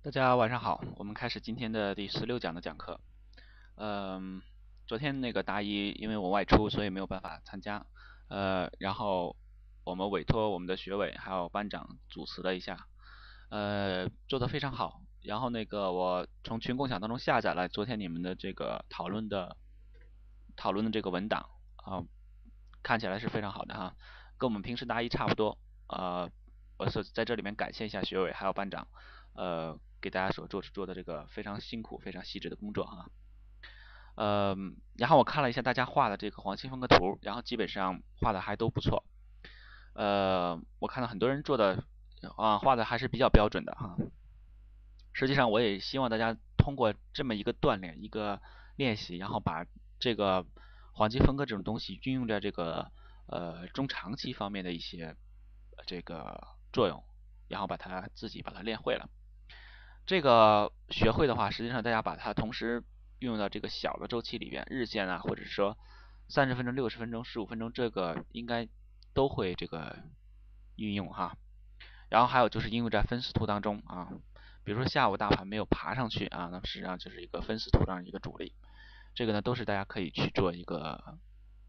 大家晚上好，我们开始今天的第16讲的讲课。昨天那个答疑，因为我外出，所以没有办法参加。然后我们委托我们的学委还有班长主持了一下，做得非常好。然后那个我从群共享当中下载了昨天你们的这个讨论的这个文档啊，看起来是非常好的哈，跟我们平时答疑差不多。我是在这里面感谢一下学委还有班长。给大家所做的这个非常辛苦、非常细致的工作哈。然后我看了一下大家画的这个黄金分割图，然后基本上画的还都不错。我看到很多人做的画的还是比较标准的哈。实际上我也希望大家通过这么一个锻炼、一个练习，然后把这个黄金分割这种东西运用在这个中长期方面的一些这个作用，然后自己把它练会了。这个学会的话，实际上大家把它同时运用到这个小的周期里边，日线啊，或者是说30分钟、60分钟、15分钟，这个应该都会这个运用哈。然后还有就是应用在分时图当中啊，比如说下午大盘没有爬上去啊，那么实际上就是一个分时图上一个主力，这个呢都是大家可以去做一个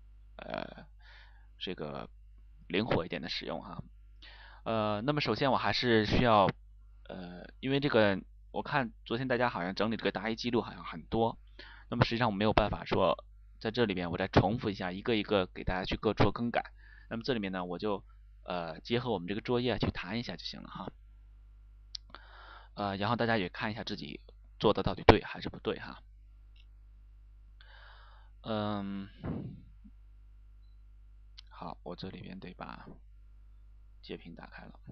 这个灵活一点的使用哈。那么首先我还是需要因为这个我看昨天大家好像整理这个答疑记录好像很多，那么实际上我没有办法说在这里面我再重复一下一个一个给大家去做更改，那么这里面呢我就结合我们这个作业去谈一下就行了哈。然后大家也看一下自己做的到底对还是不对哈。好，我这里边得把截屏打开了。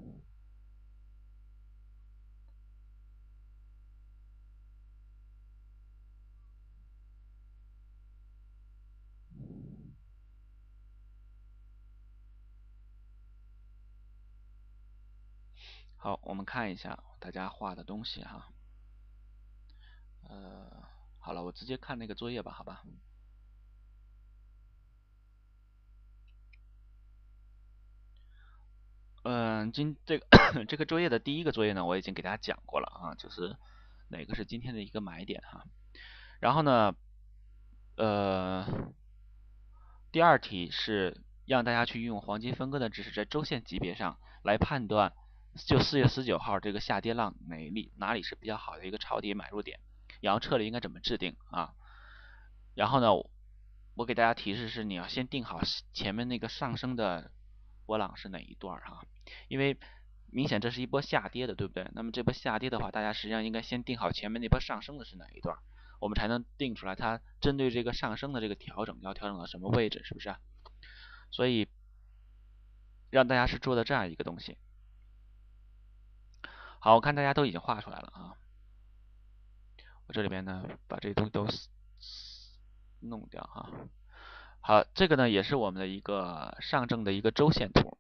好，我们看一下大家画的东西哈。好了，我直接看那个作业吧，好吧。这个作业的第一个作业呢，我已经给大家讲过了啊，就是哪个是今天的一个买点哈。然后呢，第二题是让大家去用黄金分割的知识，在周线级别上来判断，就4月19号这个下跌浪哪里是比较好的一个抄底买入点，然后策略应该怎么制定啊？然后呢，我给大家提示是你要先定好前面那个上升的波浪是哪一段哈，因为明显这是一波下跌的，对不对？那么这波下跌的话，大家实际上应该先定好前面那波上升的是哪一段，我们才能定出来它针对这个上升的这个调整要调整到什么位置，是不是？所以让大家是做的这样一个东西。好，我看大家都已经画出来了啊。我这里边呢把这些东西都弄掉哈。好，这个呢也是我们的一个上证的一个周线图。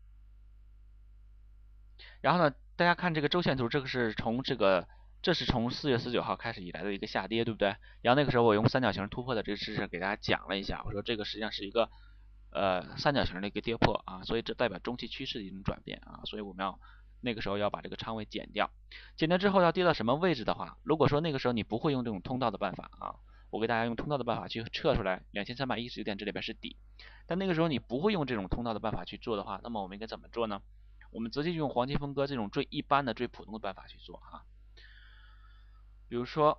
然后呢，大家看这个周线图，这是从4月19号开始以来的一个下跌，对不对？然后那个时候我用三角形突破的这个知识给大家讲了一下，我说这个实际上是一个三角形的一个跌破啊，所以这代表中期趋势的一种转变啊，所以我们那个时候要把这个仓位减掉。减掉之后要跌到什么位置的话，如果说那个时候你不会用这种通道的办法啊，我给大家用通道的办法去测出来2319点这里边是底，但那个时候你不会用这种通道的办法去做的话，那么我们应该怎么做呢？我们直接用黄金分割这种最一般的、最普通的办法去做啊。比如说，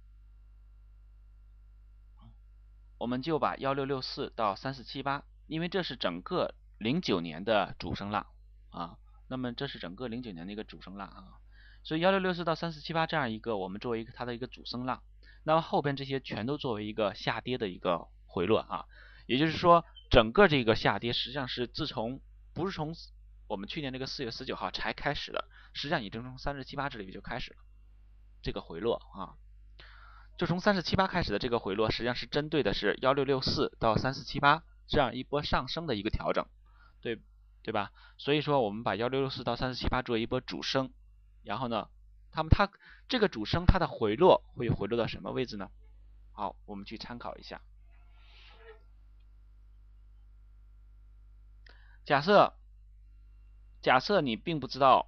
我们就把1664到3478，因为这是整个09年的主升浪啊。那么这是整个09年的一个主升浪啊，所以1664到3478这样一个，我们作为它的一个主升浪。那么后边这些全都作为一个下跌的一个回落啊。也就是说，整个这个下跌实际上是不是从我们去年这个4月19号才开始的，实际上已经从3478这里就开始了这个回落啊。就从3478开始的这个回落，实际上是针对的是1664到3478这样一波上升的一个调整，对吧？所以说我们把1664到3478作为一波主升，然后呢，它这个主升它的回落会回落到什么位置呢？好，我们去参考一下。假设你并不知道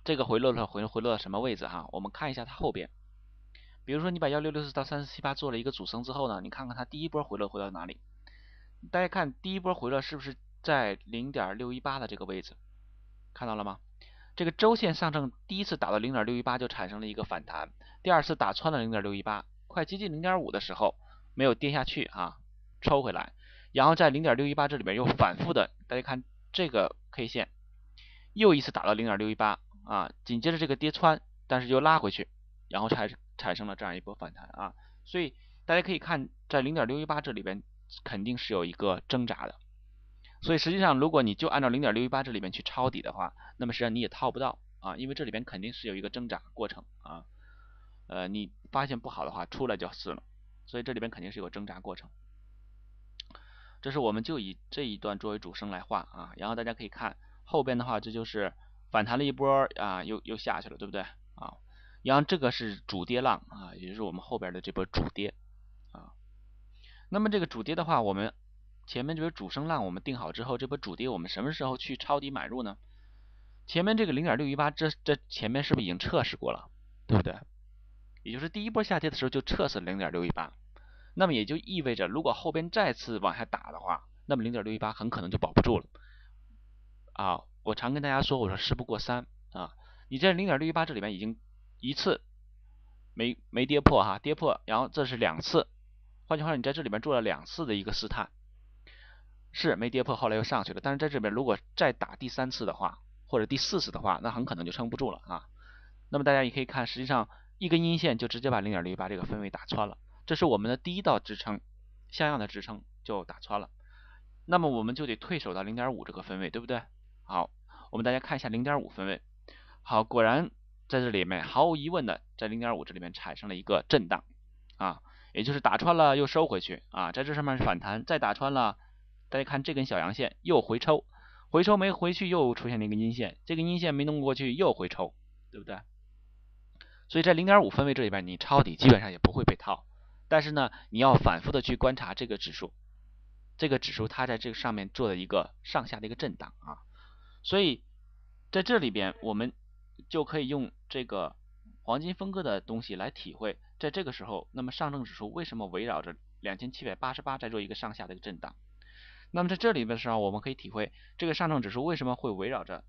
这个回落到什么位置哈？我们看一下它后边。比如说你把1664到3478做了一个主升之后呢，你看看它第一波回落回到哪里？大家看第一波回落是不是在0.618的这个位置？看到了吗？这个周线上证第一次打到0.618就产生了一个反弹，第二次打穿了0.618，快接近0.5的时候没有跌下去啊，抽回来，然后在0.618这里面又反复的，大家看这个 K 线又一次打到0.618啊，紧接着这个跌穿，但是又拉回去，然后产生了这样一波反弹啊，所以大家可以看在0.618这里边肯定是有一个挣扎的。所以实际上，如果你就按照0.618这里面去抄底的话，那么实际上你也套不到啊，因为这里边肯定是有一个挣扎过程啊。你发现不好的话，出来就是了。所以这里边肯定是有个挣扎过程。这是我们就以这一段作为主升来画啊，然后大家可以看后边的话，这就是反弹了一波啊，又下去了，对不对啊？然后这个是主跌浪啊，也就是我们后边的这波主跌啊。那么这个主跌的话，我们前面这波主升浪我们定好之后，这波主跌我们什么时候去抄底买入呢？前面这个0.618，这前面是不是已经测试过了，对不对？也就是第一波下跌的时候就测试0.618，那么也就意味着如果后边再次往下打的话，那么0.618很可能就保不住了啊。我常跟大家说，我说事不过三啊，你在0.618这里面已经一次没跌破哈，跌破，然后这是2次，换句话说，你在这里面做了2次的一个试探，是没跌破，后来又上去了，但是在这边如果再打第3次的话，或者第4次的话，那很可能就撑不住了啊。那么大家也可以看，实际上一根阴线就直接把0.618这个分位打穿了，这是我们的第一道支撑，像样的支撑就打穿了。那么我们就得退守到0.5这个分位，对不对？好，我们大家看一下0.5分位。好，果然在这里面毫无疑问的在0.5这里面产生了一个震荡啊，也就是打穿了又收回去啊，在这上面是反弹，再打穿了，大家看这根小阳线又回抽，回抽没回去又出现了一个阴线，这个阴线没弄过去又回抽，对不对？所以在0.5分位这里边，你抄底基本上也不会被套，但是呢，你要反复的去观察这个指数，这个指数它在这个上面做的一个上下的一个震荡啊，所以在这里边我们就可以用这个黄金分割的东西来体会，在这个时候，那么上证指数为什么围绕着2788在做一个上下的一个震荡？那么在这里边的时候，我们可以体会这个上证指数为什么会围绕着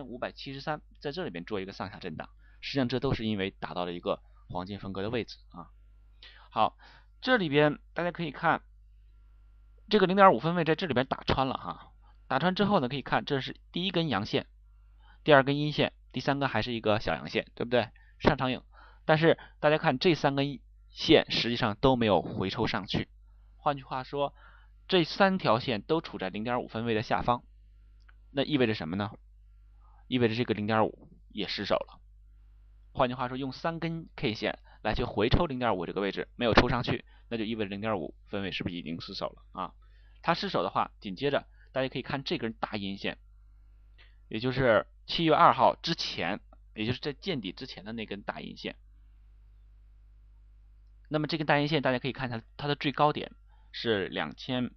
2573在这里边做一个上下震荡，实际上这都是因为达到了一个黄金分割的位置啊。好，这里边大家可以看这个0.5分位在这里边打穿了哈，打穿之后呢，可以看这是第一根阳线，第二根阴线，第3根还是一个小阳线，对不对？上长影，但是大家看这3根线实际上都没有回抽上去，换句话说，这3条线都处在0.5分位的下方，那意味着什么呢？意味着这个0.5也失守了。换句话说，用3根 K 线来去回抽0.5这个位置没有抽上去，那就意味着0.5分位是不是已经失守了啊？它失守的话，紧接着大家可以看这根大阴线，也就是7月2号之前，也就是在见底之前的那根大阴线。那么这根大阴线大家可以看它的最高点是2506，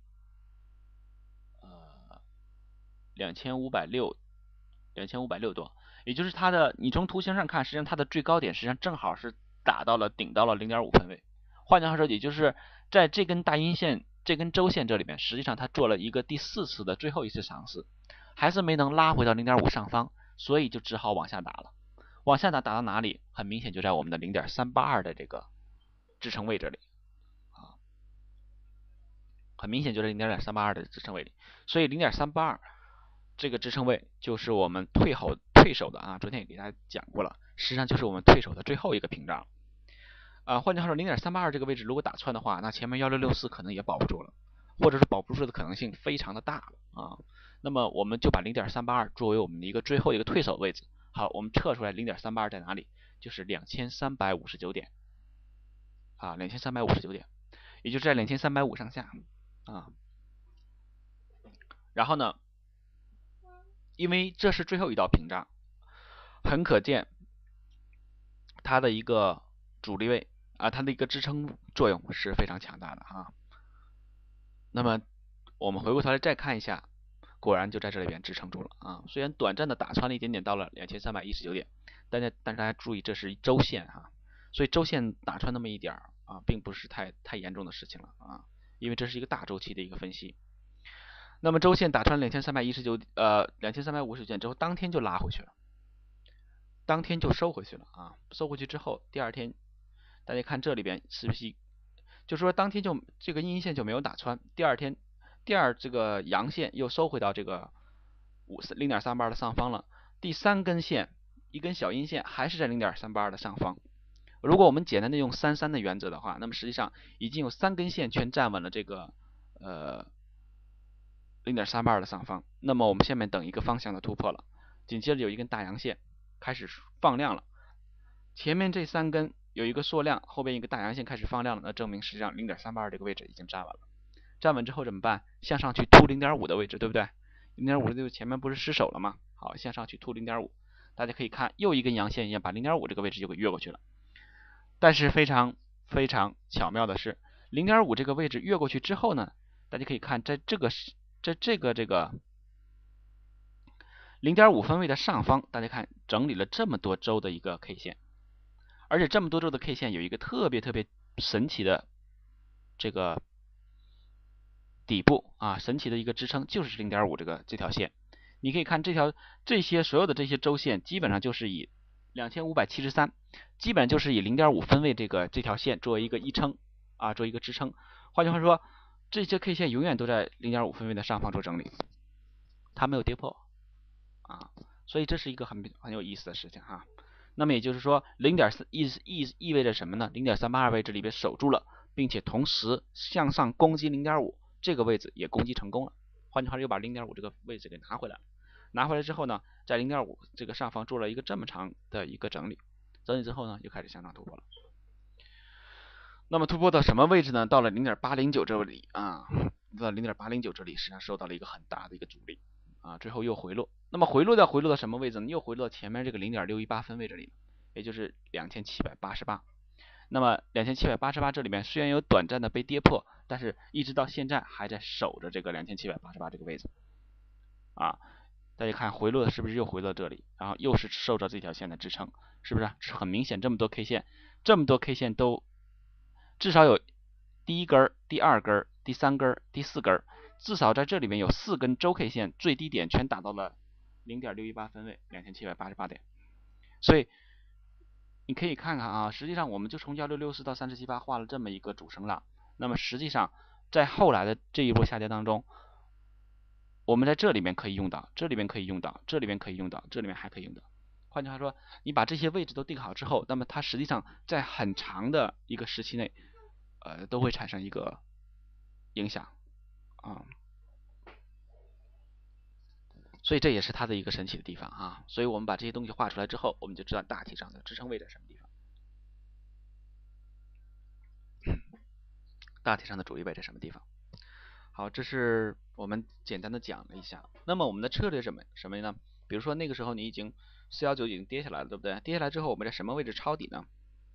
多，也就是它的，你从图形上看，实际上它的最高点实际上正好是顶到了0.5分位。换句话说，也就是在这根大阴线、这根周线这里面，实际上它做了一个第4次的最后一次尝试，还是没能拉回到0.5上方，所以就只好往下打了。往下打到哪里？很明显就在我们的0.382的这个支撑位这里啊，很明显就在0.382的支撑位里，所以0.382这个支撑位就是我们退守的啊，昨天也给大家讲过了，实际上就是我们退守的最后一个屏障啊。换句话说，0.382这个位置如果打穿的话，那前面1664可能也保不住了，或者是保不住的可能性非常的大了啊。那么我们就把0.382作为我们的一个最后一个退守位置。好，我们测出来0.382在哪里？就是2359点啊，2359点，也就是在2350上下啊。然后呢，因为这是最后一道屏障，很可见它的一个阻力位啊，它的一个支撑作用是非常强大的啊。那么我们回过头来再看一下，果然就在这里边支撑住了啊。虽然短暂的打穿了一点点到了2319点， 但是大家注意，这是周线哈，所以周线打穿那么一点儿啊，并不是太严重的事情了啊，因为这是一个大周期的一个分析。那么周线打穿2350点之后，当天就拉回去了，当天就收回去了啊，收回去之后，第二天大家看这里边是不是，就说当天就这个阴线就没有打穿，第二天这个阳线又收回到这个0.382的上方了，第三根线一根小阴线还是在0.382的上方。如果我们简单的用33的原则的话，那么实际上已经有3根线全站稳了这个0.382的上方，那么我们下面等一个方向的突破了，紧接着有一根大阳线开始放量了，前面这3根有一个缩量，后边一个大阳线开始放量了，那证明实际上0.382这个位置已经站稳了。站稳之后怎么办？向上去突0.5的位置，对不对？0.5就前面不是失守了吗？好，向上去突0.5，大家可以看又一根阳线一样把0.5这个位置就给越过去了。但是非常巧妙的是，0.5这个位置越过去之后呢，大家可以看在这个0.5分位的上方，大家看整理了这么多周的一个 K 线，而且这么多周的 K 线有一个特别神奇的这个底部啊，神奇的一个支撑就是0.5这条线。你可以看所有的这些周线基本上就是以2573，基本上就是以0.5分位这条线作为一个依撑啊，作为一个支撑。换句话说，这些 K 线永远都在0.5分位的上方做整理，它没有跌破啊，所以这是一个很有意思的事情哈。那么也就是说，0.3意味着什么呢？0.382位置里边守住了，并且同时向上攻击0.5这个位置也攻击成功了。换句话说，又把0.5这个位置给拿回来了。拿回来之后呢，在0.5这个上方做了一个这么长的一个整理，整理之后呢，又开始向上突破了。那么突破到什么位置呢？到了0.809这里啊，到0.809这里实际上受到了一个很大的一个阻力啊，最后又回落。那么回落到什么位置呢？又回落到前面这个0.618分位这里，也就是2788。那么2788这里面虽然有短暂的被跌破，但是一直到现在还在守着这个2788这个位置啊。大家看回落是不是又回到这里，然后又是受到这条线的支撑，是不是？很明显，这么多 K 线都至少有第一根、第二根、第三根、第四根，至少在这里面有4根周 K 线最低点全达到了0.618分位2788点，所以你可以看看啊，实际上我们就从1664到3778画了这么一个主升浪，那么实际上在后来的这一波下跌当中，我们在这里面可以用到，这里面可以用到，这里面可以用到，这里面还可以用到。换句话说，你把这些位置都定好之后，那么它实际上在很长的一个时期内，都会产生一个影响啊。所以这也是它的一个神奇的地方啊。所以我们把这些东西画出来之后，我们就知道大体上的支撑位在什么地方，大体上的主力位在什么地方。好，这是我们简单的讲了一下。那么我们的策略什么呢？比如说那个时候你已经419已经跌下来了，对不对？跌下来之后，我们在什么位置抄底呢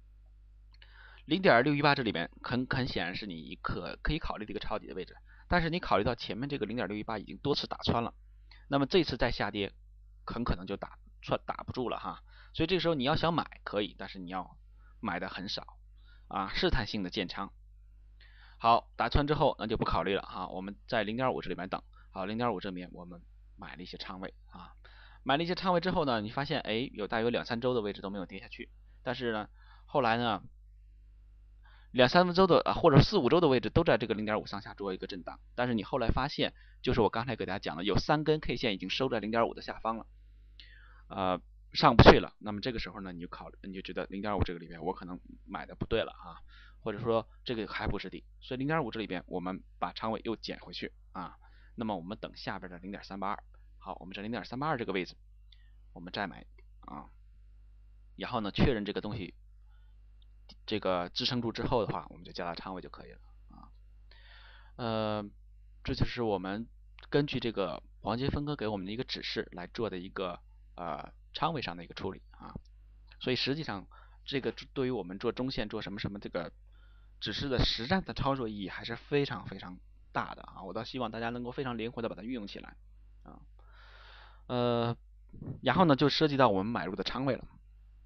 ？0.618这里边很显然是你可以考虑的一个抄底的位置，但是你考虑到前面这个0.618已经多次打穿了，那么这次再下跌很可能就打不住了哈。所以这个时候你要想买可以，但是你要买的很少啊，试探性的建仓。好，打穿之后那就不考虑了哈，我们在0.5这里面等。好，0.5这边我们买了一些仓位啊，买了一些仓位之后呢，你发现有大约2-3周的位置都没有跌下去，但是呢，后来呢，2-3周的或者4-5周的位置都在这个0.5上下做一个震荡，但是你后来发现，就是我刚才给大家讲的，有3根 K 线已经收在0.5的下方了，上不去了。那么这个时候呢，你就觉得0.5这个里面我可能买的不对了啊。或者说这个还不是底，所以0.5这里边我们把仓位又减回去啊。那么我们等下边的0.382，好，我们在0.382这个位置，我们再买啊。然后呢，确认这个东西这个支撑住之后的话，我们就加大仓位就可以了啊。这就是我们根据这个黄金分割给我们的一个指示来做的一个仓位上的一个处理啊。所以实际上这个对于我们做中线做什么这个指示的实战的操作意义还是非常大的啊！我倒希望大家能够非常灵活的把它运用起来啊。然后呢，就涉及到我们买入的仓位了。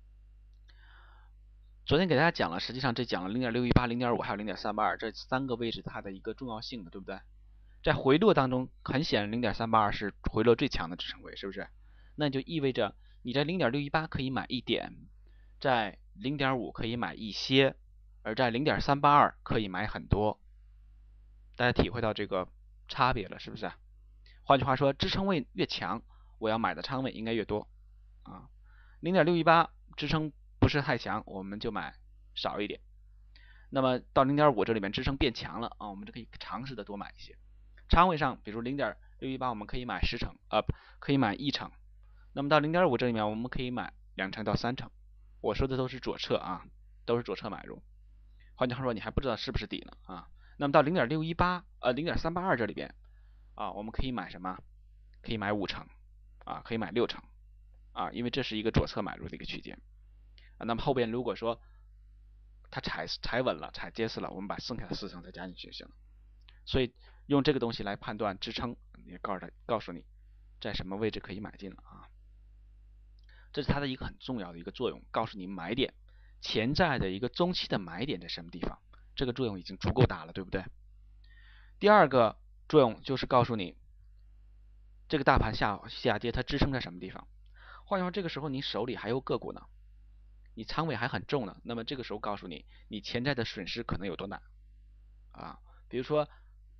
昨天给大家讲了，实际上这讲了0.618、0.5还有0.382这3个位置它的一个重要性的，对不对？在回落当中，很显然0.382是回落最强的支撑位，是不是？那就意味着你在0.618可以买一点，在0.5可以买一些，而在0.382可以买很多。大家体会到这个差别了，是不是？换句话说，支撑位越强，我要买的仓位应该越多啊。0.618支撑不是太强，我们就买少一点。那么到0.5这里面支撑变强了啊，我们就可以尝试的多买一些。仓位上，比如0.618我们可以买10成，可以买1成。那么到0.5这里面，我们可以买2成到3成。我说的都是左侧啊，都是左侧买入。换句话说，你还不知道是不是底呢啊。那么到0.6180.382这里边啊，我们可以买什么？可以买5成啊，可以买6成啊，因为这是一个左侧买入的一个区间啊。那么后边如果说它踩稳了，踩结实了，我们把剩下的4成再加进去就行了。所以用这个东西来判断支撑，也告诉你在什么位置可以买进了啊。这是它的一个很重要的一个作用，告诉你买点，潜在的一个中期的买点在什么地方，这个作用已经足够大了，对不对？第二个作用就是告诉你这个大盘下跌它支撑在什么地方。换句话说，这个时候你手里还有个股呢，你仓位还很重呢，那么这个时候告诉你你潜在的损失可能有多大啊？比如说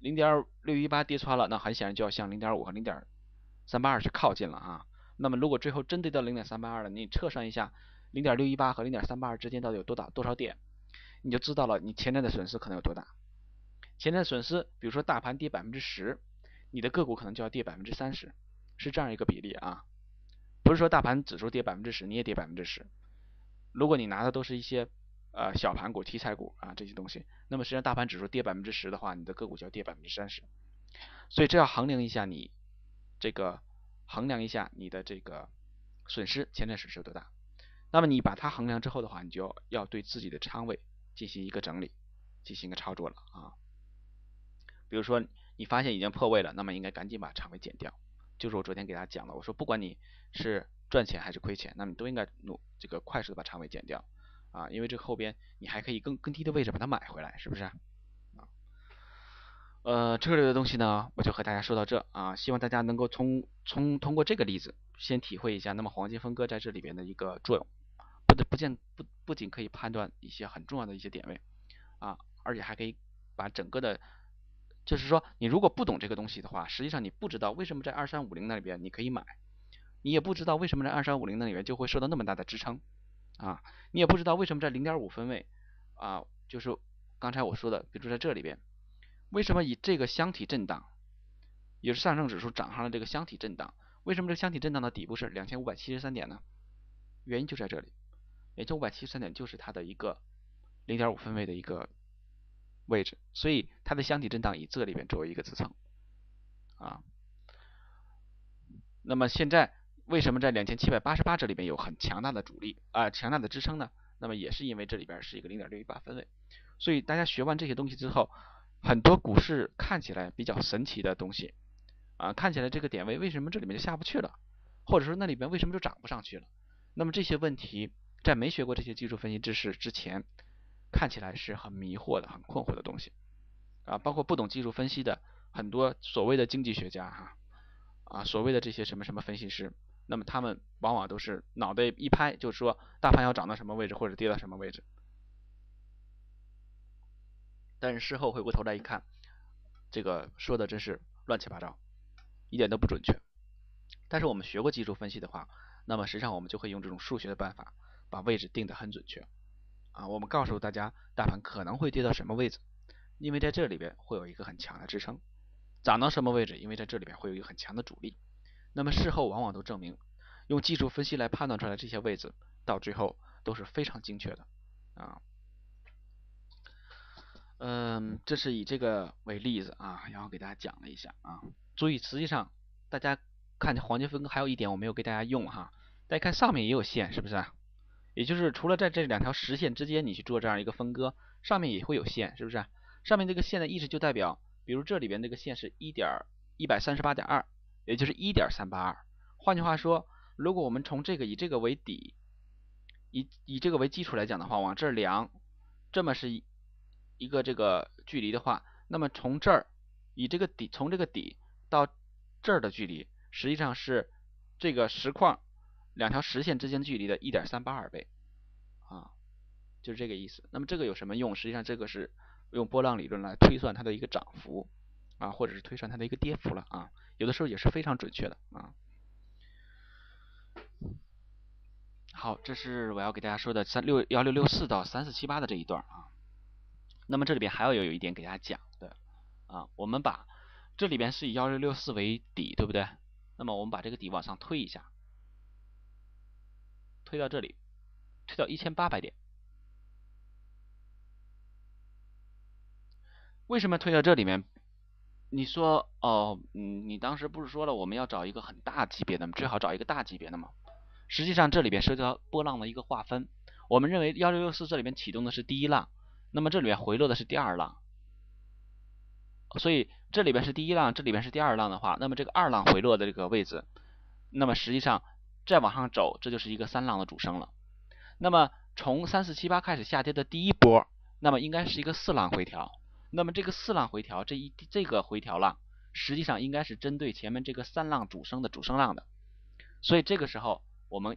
0.618跌穿了，那很显然就要向0.5和0.382去靠近了啊。那么如果最后真跌到0.382了，你测算一下0.618和0.382之间到底有多少点，你就知道了你潜在的损失可能有多大。潜在的损失，比如说大盘跌10%，你的个股可能就要跌30%，是这样一个比例啊。不是说大盘指数跌10%，你也跌10%。如果你拿的都是一些小盘股、题材股啊这些东西，那么实际上大盘指数跌10%的话，你的个股就要跌30%。所以这要衡量一下你的这个损失，潜在损失有多大。那么你把它衡量之后的话，你就要对自己的仓位进行一个整理，进行一个操作了啊。比如说你发现已经破位了，那么应该赶紧把仓位减掉。就是我昨天给大家讲了，我说不管你是赚钱还是亏钱，那么你都应该快速的把仓位减掉啊，因为这后边你还可以更低的位置把它买回来，是不是？策略的东西呢，我就和大家说到这啊，希望大家能够通过这个例子先体会一下，那么黄金分割在这里边的一个作用，不仅可以判断一些很重要的一些点位啊，而且还可以把整个的，就是说你如果不懂这个东西的话，实际上你不知道为什么在2350那里边你可以买，你也不知道为什么在2350那里边就会受到那么大的支撑啊，你也不知道为什么在0.5分位啊，就是刚才我说的，比如说在这里边。为什么以这个箱体震荡，也是上证指数涨上了这个箱体震荡？为什么这个箱体震荡的底部是2573点呢？原因就在这里，2573点就是它的一个0.5分位的一个位置，所以它的箱体震荡以这里边作为一个支撑啊。那么现在为什么在2788这里边有很强大的阻力强大的支撑呢？那么也是因为这里边是一个0.618分位，所以大家学完这些东西之后。很多股市看起来比较神奇的东西啊，看起来这个点位为什么这里面就下不去了，或者说那里面为什么就涨不上去了？那么这些问题在没学过这些技术分析知识之前，看起来是很迷惑的、很困惑的东西啊，包括不懂技术分析的很多所谓的经济学家所谓的这些什么什么分析师，那么他们往往都是脑袋一拍就说大盘要涨到什么位置或者跌到什么位置。但是事后回过头来一看，这个说的真是乱七八糟，一点都不准确。但是我们学过技术分析的话，那么实际上我们就会用这种数学的办法，把位置定得很准确啊。我们告诉大家，大盘可能会跌到什么位置，因为在这里边会有一个很强的支撑；涨到什么位置，因为在这里边会有一个很强的阻力。那么事后往往都证明，用技术分析来判断出来这些位置，到最后都是非常精确的啊。这是以这个为例子啊，然后给大家讲了一下啊。注意，实际上大家看黄金分割还有一点我没有给大家用哈，大家看上面也有线，是不是？也就是除了在这2条实线之间你去做这样一个分割，上面也会有线，是不是？上面这个线的意思就代表，比如这里边这个线是138.2，也就是1.382。换句话说，如果我们从以这个为底， 以这个为基础来讲的话，往这儿量，这么是一个这个距离的话，那么从这儿从这个底到这儿的距离，实际上是这个实况两条实线之间距离的1.382倍啊，就是这个意思。那么这个有什么用？实际上这个是用波浪理论来推算它的一个涨幅啊，或者是推算它的一个跌幅了啊，有的时候也是非常准确的啊。好，这是我要给大家说的1664到3478的这一段啊。那么这里边还要有一点给大家讲的啊，我们把这里边是以1664为底，对不对？那么我们把这个底往上推一下，推到这里，推到1800点。为什么推到这里面？你说你当时不是说了我们要找一个很大级别的吗？最好找一个大级别的吗？实际上这里边涉及到波浪的一个划分。我们认为1664这里边启动的是第一浪，那么这里边回落的是第二浪，所以这里边是第一浪，这里边是第二浪的话，那么这个二浪回落的这个位置，那么实际上再往上走，这就是一个三浪的主升了。那么从3478开始下跌的第一波，那么应该是一个四浪回调。那么这个四浪回调，这个回调浪，实际上应该是针对前面这个三浪主升的主升浪的。所以这个时候我们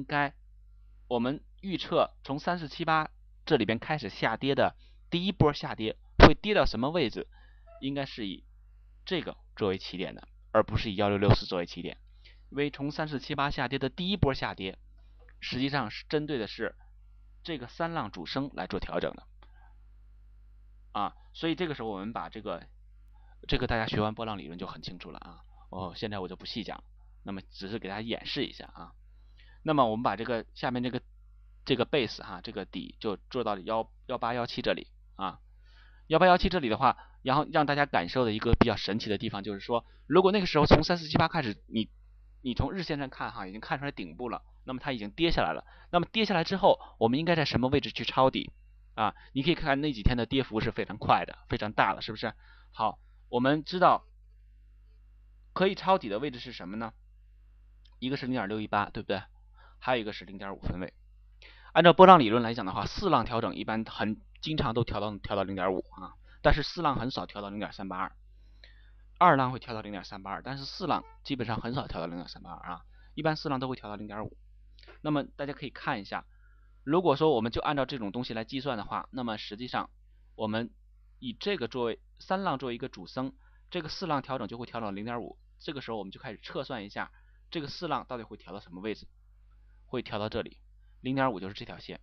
预测从3478这里边开始下跌的第一波下跌会跌到什么位置？应该是以这个作为起点的，而不是以1664作为起点。因为从3478下跌的第一波下跌，实际上是针对的是这个三浪主升来做调整的啊，所以这个时候我们把这个大家学完波浪理论就很清楚了啊。现在我就不细讲，那么只是给大家演示一下啊。那么我们把这个下面这个 base 哈，这个底就做到1817这里啊。1817这里的话，然后让大家感受的一个比较神奇的地方就是说，如果那个时候从3478开始，你从日线上看哈，已经看出来顶部了，那么它已经跌下来了。那么跌下来之后，我们应该在什么位置去抄底啊？你可以看看那几天的跌幅是非常快的，非常大的，是不是？好，我们知道可以抄底的位置是什么呢？一个是0.618，对不对？还有一个是0.5分位。按照波浪理论来讲的话，四浪调整一般经常都调到0.5啊，但是四浪很少调到0.382，二浪会调到0.382，但是四浪基本上很少调到0.382啊，一般四浪都会调到0.5。那么大家可以看一下，如果说我们就按照这种东西来计算的话，那么实际上我们以这个作为三浪作为一个主升，这个四浪调整就会调到0.5，这个时候我们就开始测算一下这个四浪到底会调到什么位置，会调到这里，0.5就是这条线。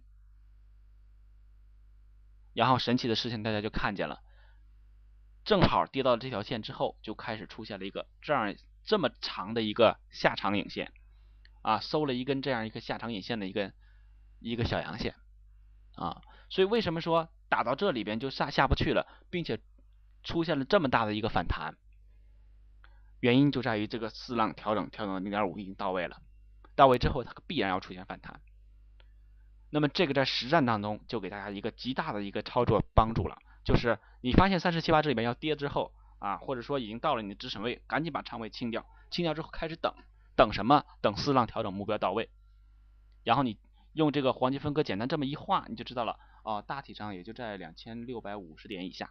然后神奇的事情大家就看见了，正好跌到这条线之后，就开始出现了一个这么长的一个下长影线啊，收了一根这样一个下长影线的一个小阳线啊，所以为什么说打到这里边就下不去了，并且出现了这么大的一个反弹？原因就在于这个四浪调整到0.5已经到位了，到位之后它必然要出现反弹。那么这个在实战当中就给大家一个极大的一个操作帮助了，就是你发现3478这里边要跌之后啊，或者说已经到了你的止损位，赶紧把仓位清掉，清掉之后开始等什么？等四浪调整目标到位，然后你用这个黄金分割简单这么一画，你就知道了哦，大体上也就在2650点以下，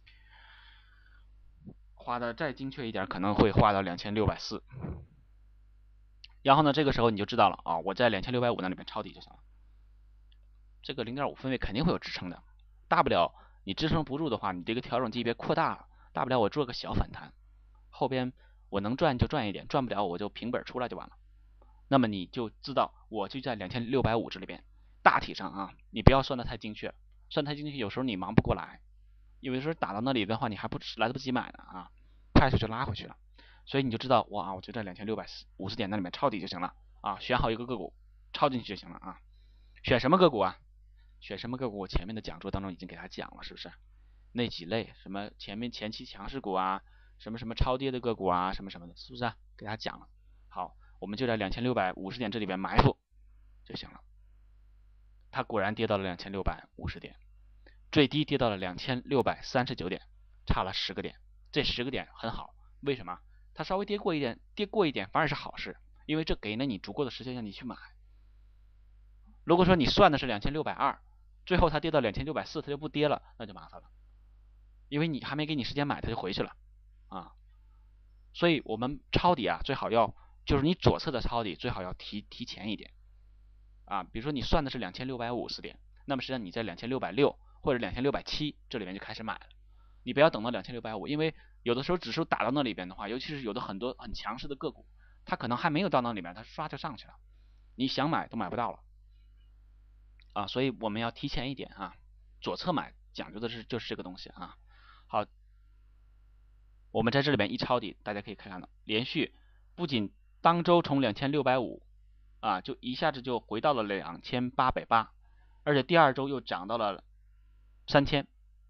画的再精确一点可能会画到2640，然后呢这个时候你就知道了啊，我在2650那里面抄底就行了。这个0.5分位肯定会有支撑的，大不了你支撑不住的话，你这个调整级别扩大了，大不了我做个小反弹，后边我能赚就赚一点，赚不了我就平本出来就完了。那么你就知道我就在2650这里边，大体上啊，你不要算的太精确，算太精确有时候你忙不过来，有的时候打到那里的话，你还不来得及买呢啊，快速就拉回去了，所以你就知道哇，我就在2650点那里面抄底就行了啊，选好一个个股抄进去就行了啊，选什么个股啊？选什么个股？我前面的讲座当中已经给他讲了，是不是？那几类什么前期强势股啊，什么超跌的个股啊，什么的，是不是？给他讲了。好，我们就在2650点这里边埋伏就行了。它果然跌到了2650点，最低跌到了2639点，差了10个点。这10个点很好，为什么？它稍微跌过一点反而是好事，因为这给了你足够的时间让你去买。 如果说你算的是2620，最后它跌到2640，它就不跌了，那就麻烦了，因为你还没给你时间买，它就回去了啊。所以我们抄底啊，最好就是你左侧的抄底最好要提前一点啊。比如说你算的是2650点，那么实际上你在2660或者2670这里面就开始买了，你不要等到2650，因为有的时候指数打到那里边的话，尤其是有的很多很强势的个股，它可能还没有到那里面，它刷就上去了，你想买都买不到了啊。所以我们要提前一点啊，左侧买讲究的就是这个东西啊。好，我们在这里边一抄底，大家可以看到，连续不仅当周从2650啊，就一下子就回到了2880，而且第二周又涨到了3000，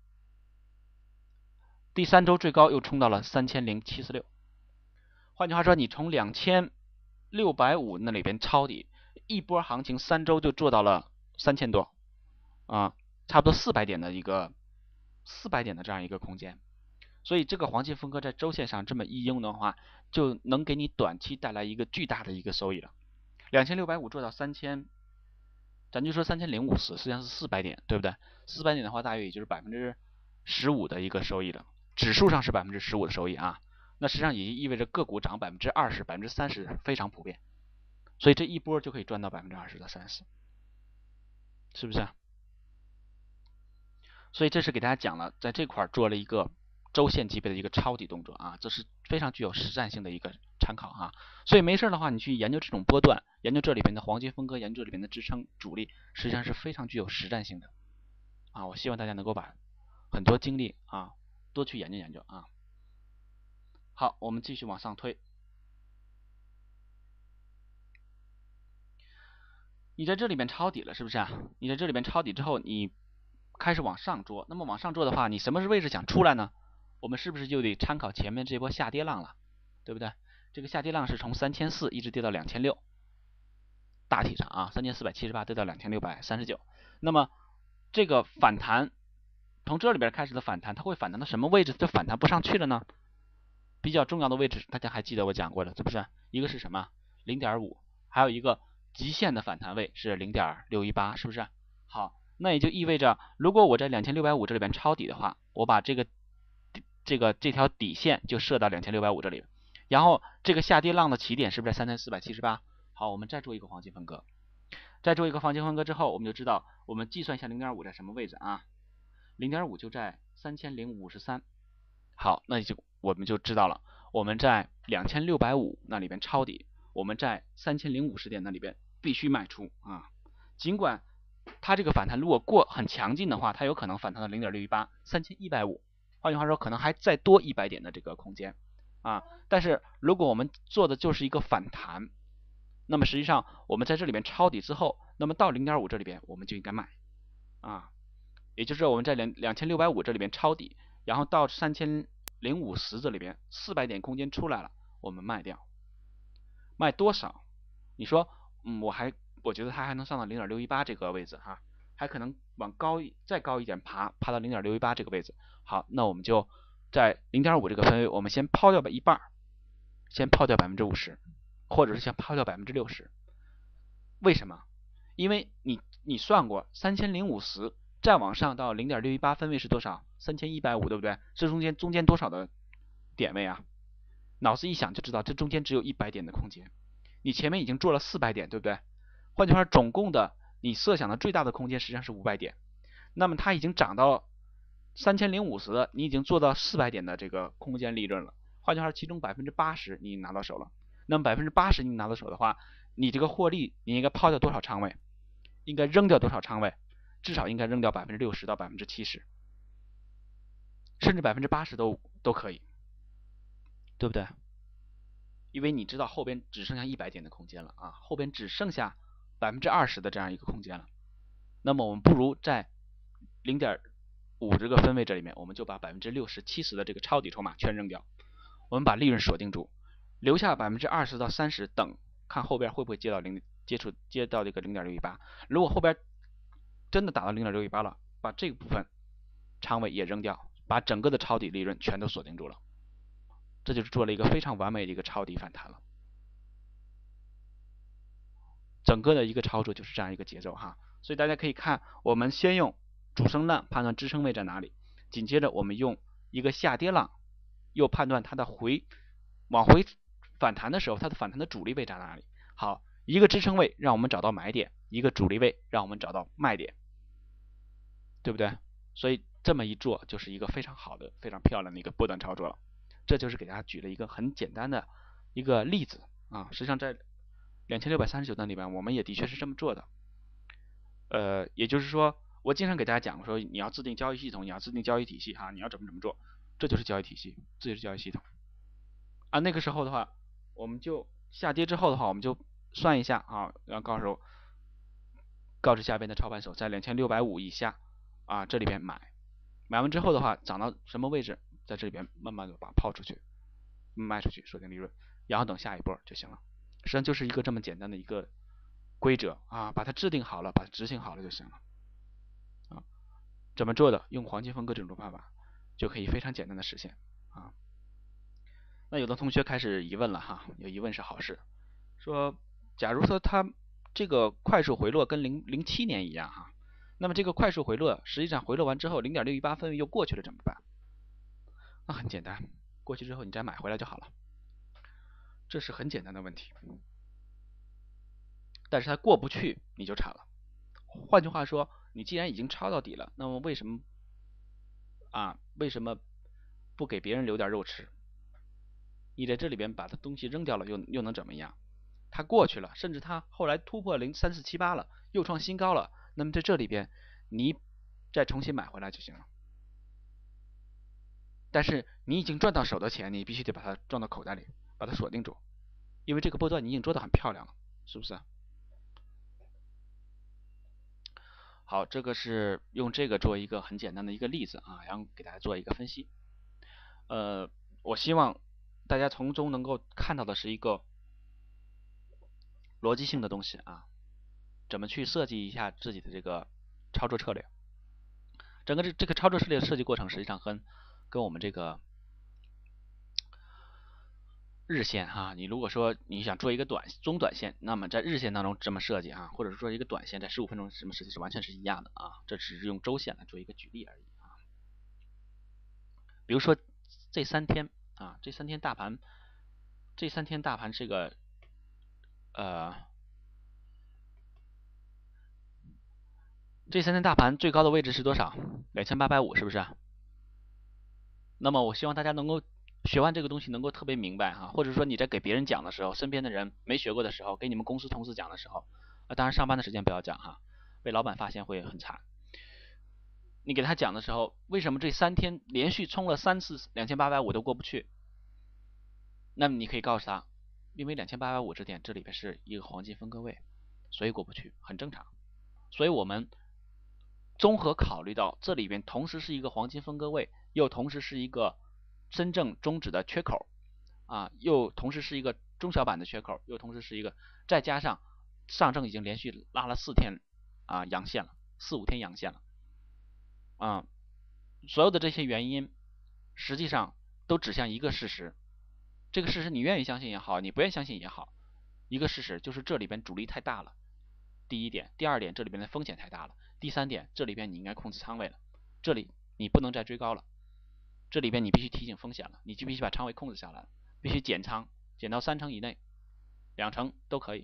第三周最高又冲到了3076。换句话说，你从2650那里边抄底，一波行情3周就做到了3000多啊，差不多400点的这样一个空间。所以这个黄金分割在周线上这么一用的话，就能给你短期带来一个巨大的一个收益了。2650做到3000，咱就说3050，实际上是400点，对不对？400点的话，大约也就是15%的一个收益了。指数上是15%的收益啊，那实际上也意味着个股涨20%、30%非常普遍，所以这一波就可以赚到20%到30%，是不是？所以这是给大家讲了，在这块做了一个周线级别的一个抄底动作啊，这是非常具有实战性的一个参考啊。所以没事的话，你去研究这种波段，研究这里边的黄金分割，研究这里边的支撑主力，实际上是非常具有实战性的啊。我希望大家能够把很多精力啊多去研究研究啊。好，我们继续往上推。你在这里面抄底了，是不是啊？你在这里面抄底之后，你开始往上做。那么往上做的话，你什么位置想出来呢？我们是不是就得参考前面这波下跌浪了，对不对？这个下跌浪是从3400一直跌到2600，大体上啊，3478跌到2639。那么这个反弹从这里边开始的反弹，它会反弹到什么位置？就反弹不上去了呢？比较重要的位置，大家还记得我讲过的，是不是？一个是什么？0.5，还有一个极限的反弹位是0.618，是不是？好，那也就意味着，如果我在2650这里边抄底的话，我把这条底线就设到2650这里，然后这个下跌浪的起点是不是在3478？好，我们再做一个黄金分割，再做一个黄金分割之后，我们就知道，我们计算一下0.5在什么位置啊？0.5就在3053。好，那我们就知道了，我们在2650那里边抄底，我们在3050点那里边必须卖出啊。尽管它这个反弹如果很强劲的话，它有可能反弹到0.618、3150，换句话说，可能还再多100点的这个空间啊。但是如果我们做的就是一个反弹，那么实际上我们在这里边抄底之后，那么到0.5这里边我们就应该卖啊，也就是我们在2650这里边抄底。然后到3050这里边400点空间出来了，我们卖掉，卖多少？你说，我觉得它还能上到0.618这个位置哈，还可能往再高一点爬到0.618这个位置。好，那我们就在0.5这个分位，我们先抛掉一半，先抛掉50%，或者是先抛掉60%。为什么？因为你算过3050。再往上到0.618分位是多少？3150，对不对？这中间多少的点位啊？脑子一想就知道，这中间只有100点的空间。你前面已经做了400点，对不对？换句话说，总共的你设想的最大的空间实际上是500点。那么它已经涨到3050了，你已经做到400点的这个空间利润了。换句话说，其中80%你拿到手了。那么80%你拿到手的话，你这个获利你应该抛掉多少仓位？应该扔掉多少仓位？至少应该扔掉60%到70%，甚至80%都可以，对不对？因为你知道后边只剩下100点的空间了啊，后边只剩下20%的这样一个空间了。那么我们不如在0.5这个分位这里面，我们就把60%、70%的这个抄底筹码全扔掉，我们把利润锁定住，留下20%到30%，等看后边会不会接到这个0.618。如果后边真的打到0.618了，把这个部分仓位也扔掉，把整个的抄底利润全都锁定住了，这就是做了一个非常完美的一个抄底反弹了。 整个的一个操作就是这样一个节奏哈。所以大家可以看，我们先用主升浪判断支撑位在哪里，紧接着我们用一个下跌浪又判断它的往回反弹的时候，它的反弹的阻力位在哪里。好，一个支撑位让我们找到买点，一个阻力位让我们找到卖点，对不对？所以这么一做就是一个非常好的、非常漂亮的一个波段操作了。这就是给大家举了一个很简单的一个例子啊。实际上在2639段里边，我们也的确是这么做的。也就是说，我经常给大家讲说，你要制定交易系统，你要制定交易体系哈，你要怎么做，这就是交易体系，这就是交易系统。啊，那个时候的话，我们就下跌之后的话，我们就算一下啊，然后告知下边的操盘手在2650以下啊，这里边买完之后的话，涨到什么位置，在这里边慢慢的把它抛出去，卖出去，锁定利润，然后等下一波就行了。实际上就是一个这么简单的一个规则啊，把它制定好了，把它执行好了就行了啊。怎么做的？用黄金分割这种办法就可以非常简单的实现啊。那有的同学开始疑问了哈，有疑问是好事，说假如说它这个快速回落跟07年一样哈，那么这个快速回落实际上回落完之后0.618分位又过去了怎么办？那很简单，过去之后你再买回来就好了，这是很简单的问题。但是它过不去你就惨了。换句话说，你既然已经抄到底了，那么为什么不给别人留点肉吃？你在这里边把它东西扔掉了又能怎么样？它过去了，甚至它后来突破03478了，又创新高了，那么在这里边你再重新买回来就行了。但是你已经赚到手的钱，你必须得把它装到口袋里，把它锁定住，因为这个波段你已经做得很漂亮了，是不是？好，这个是用这个做一个很简单的一个例子啊，然后给大家做一个分析。我希望大家从中能够看到的是一个逻辑性的东西啊，怎么去设计一下自己的这个操作策略。整个这个操作策略的设计过程，实际上跟我们这个日线哈，你如果说你想做一个中短线，那么在日线当中这么设计啊，或者说一个短线在15分钟这么设计是完全是一样的啊，这只是用周线来做一个举例而已啊。比如说这3天啊，这3天大盘这个这3天大盘最高的位置是多少？2850是不是？那么我希望大家能够学完这个东西能够特别明白哈，或者说你在给别人讲的时候，身边的人没学过的时候，给你们公司同事讲的时候，当然上班的时间不要讲哈，被老板发现会很惨。你给他讲的时候，为什么这3天连续冲了3次2850都过不去？那么你可以告诉他，因为2850点这里边是一个黄金分割位，所以过不去，很正常。所以我们综合考虑到这里边同时是一个黄金分割位，又同时是一个真正终止的缺口啊，又同时是一个中小板的缺口，又同时是一个，再加上上证已经连续拉了4天阳线了，4、5天阳线了啊，所有的这些原因实际上都指向一个事实，这个事实你愿意相信也好，你不愿意相信也好，一个事实就是这里边阻力太大了，第一点，第二点，这里边的风险太大了，第三点，这里边你应该控制仓位了，这里你不能再追高了，这里边你必须提醒风险了，你就必须把仓位控制下来了，必须减仓，减到3成以内，2成都可以。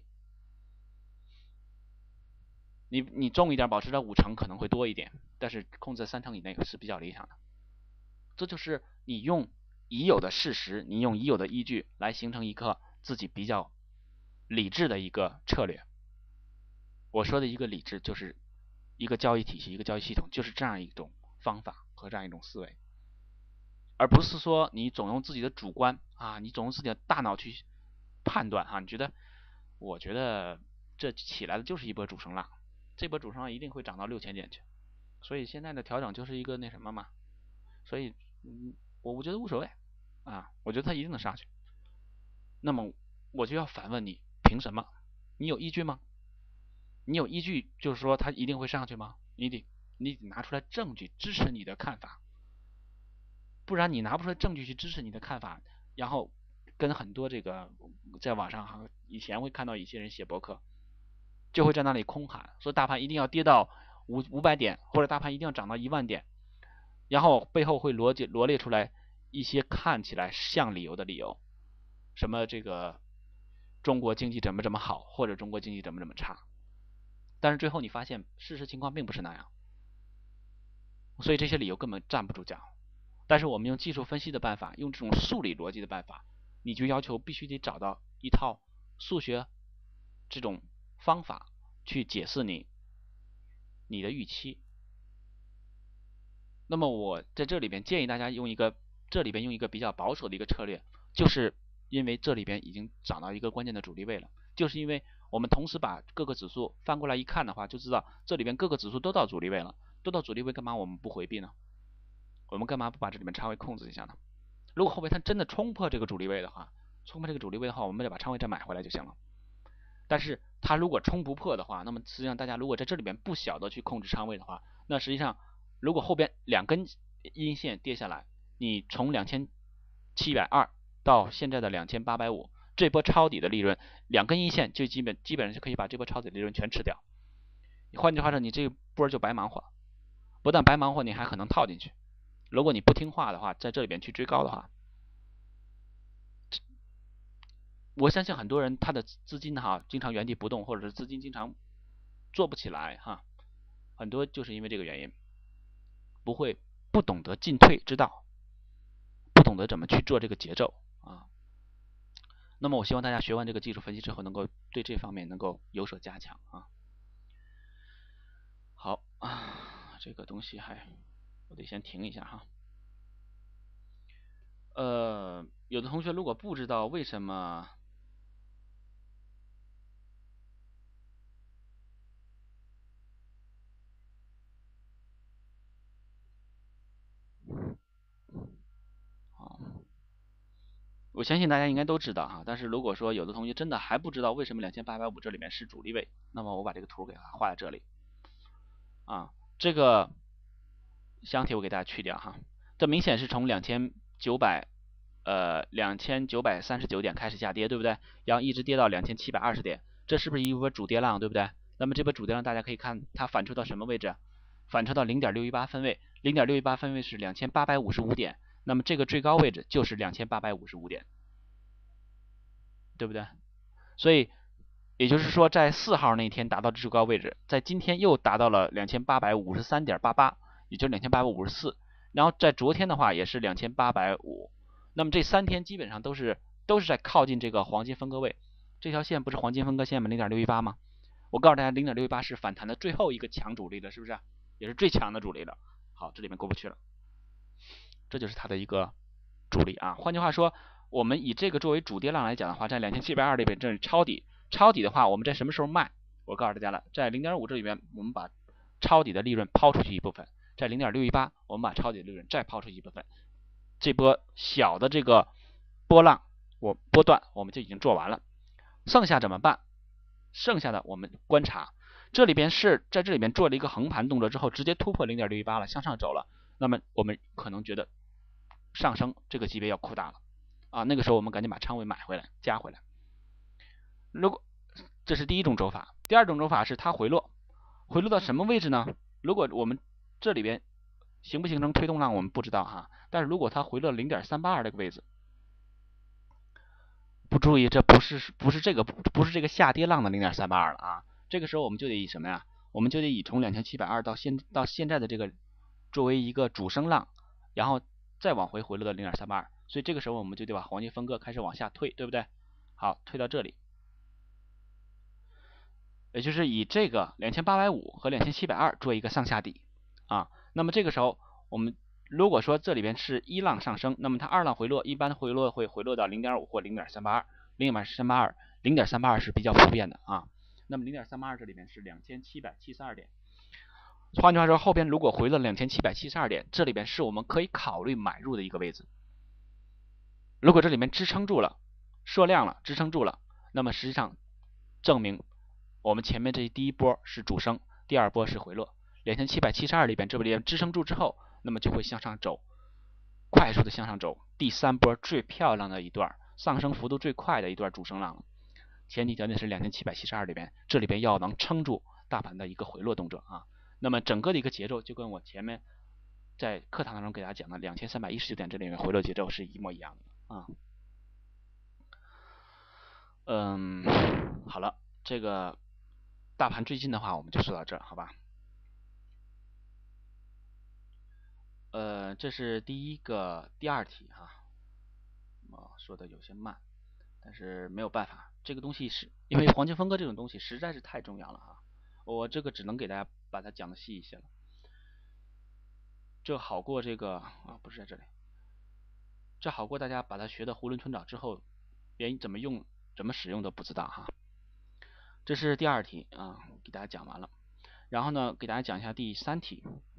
你重一点，保持在5成可能会多一点，但是控制在3成以内是比较理想的。这就是你用已有的事实，你用已有的依据来形成一个自己比较理智的一个策略。我说的一个理智，就是一个交易体系，一个交易系统，就是这样一种方法和这样一种思维，而不是说你总用自己的主观啊，你总用自己的大脑去判断啊，我觉得这起来的就是一波主升浪，这波主升浪一定会涨到6000点去，所以现在的调整就是一个那什么嘛，所以我觉得无所谓啊，我觉得它一定能上去。那么我就要反问你，凭什么？你有依据吗？你有依据就是说它一定会上去吗？你得拿出来证据支持你的看法，不然你拿不出来证据去支持你的看法，然后跟很多这个在网上以前会看到一些人写博客， 就会在那里空喊，说大盘一定要跌到500点，或者大盘一定要涨到1万点，然后背后会罗列出来一些看起来像理由的理由，什么这个中国经济怎么好，或者中国经济怎么差，但是最后你发现事实情况并不是那样，所以这些理由根本站不住脚。但是我们用技术分析的办法，用这种数理逻辑的办法，你就要求必须得找到一套数学这种方法去解释你的预期。那么我在这里边建议大家用一个比较保守的一个策略，就是因为这里边已经涨到一个关键的阻力位了，就是因为我们同时把各个指数翻过来一看的话，就知道这里边各个指数都到阻力位了，都到阻力位，干嘛我们不回避呢？我们干嘛不把这里面仓位控制一下呢？如果后面它真的冲破这个阻力位的话，我们再把仓位再买回来就行了。但是它如果冲不破的话，那么实际上大家如果在这里边不晓得去控制仓位的话，那实际上如果后边2根阴线跌下来，你从2720到现在的2850，这波抄底的利润，2根阴线就基本上就可以把这波抄底的利润全吃掉。换句话说，你这波就白忙活，不但白忙活，你还可能套进去。如果你不听话的话，在这里边去追高的话，我相信很多人他的资金经常原地不动，或者是资金经常做不起来很多就是因为这个原因，不懂得进退之道，不懂得怎么去做这个节奏那么我希望大家学完这个技术分析之后，能够对这方面能够有所加强好这个东西我得先停一下有的同学如果不知道为什么我相信大家应该都知道但是如果说有的同学真的还不知道为什么2850这里面是主力位，那么我把这个图给它画在这里这个箱体我给大家去掉这明显是从2939点开始下跌，对不对？然后一直跌到2720点，这是不是一波主跌浪，对不对？那么这波主跌浪大家可以看它反抽到什么位置？反抽到0.618分位，0.618分位是2855点，那么这个最高位置就是2855点，对不对？所以也就是说在4号那天达到最高位置，在今天又达到了2853.88，也就是2854，然后在昨天的话也是2850，那么这3天基本上都是在靠近这个黄金分割位，这条线不是黄金分割线吗？0.618吗？我告诉大家，0.618是反弹的最后一个强主力了，是不是？也是最强的主力了。好，这里面过不去了，这就是它的一个主力换句话说，我们以这个作为主跌浪来讲的话，在2720这边这里抄底的话，我们在什么时候卖？我告诉大家了，在0.5这里面，我们把抄底的利润抛出去一部分，在0.618我们把抄底的利润再抛出去一部分，这波小的这个波段我们就已经做完了，剩下怎么办？剩下的我们观察，这里边是在这里边做了一个横盘动作之后，直接突破0.618了，向上走了，那么我们可能觉得上升这个级别要扩大了那个时候我们赶紧把仓位买回来加回来。如果这是第一种走法，第二种走法是它回落到什么位置呢？如果我们这里边形不形成推动浪我们不知道但是如果它回落0.382这个位置，不注意，这不是这个下跌浪的0.382了这个时候我们就得以什么呀？我们就得以从2720到现在的这个作为一个主升浪，然后再往回落到0.382，所以这个时候我们就得把黄金分割开始往下退，对不对？好，退到这里，也就是以这个2850和2720做一个上下底那么这个时候我们如果说这里边是一浪上升，那么它二浪回落，一般会回落到0.5或0.382，0.382是比较普遍的那么0.382这里面是2772点，换句话说，后边如果回了2772点，这里边是我们可以考虑买入的一个位置。如果这里面支撑住了，缩量了，支撑住了，那么实际上证明我们前面这第一波是主升，第二波是回落。2772里边这边支撑住之后，那么就会向上走，快速的向上走，第三波最漂亮的一段上升幅度最快的一段主升浪了。 前提条件是2772里边，这里边要能撑住大盘的一个回落动作啊。那么整个的一个节奏就跟我前面在课堂当中给大家讲的2319点这里面回落节奏是一模一样的啊。好了，这个大盘最近的话我们就说到这儿，好吧？这是第二题哈，说的有些慢，但是没有办法，这个东西是因为黄金分割这种东西实在是太重要了哈，我这个只能给大家把它讲的细一些了，这好过这个不是在这里，这好过大家把它学的囫囵吞枣之后，连怎么用怎么使用都不知道哈。这是第二题啊，给大家讲完了，然后呢，给大家讲一下第三题。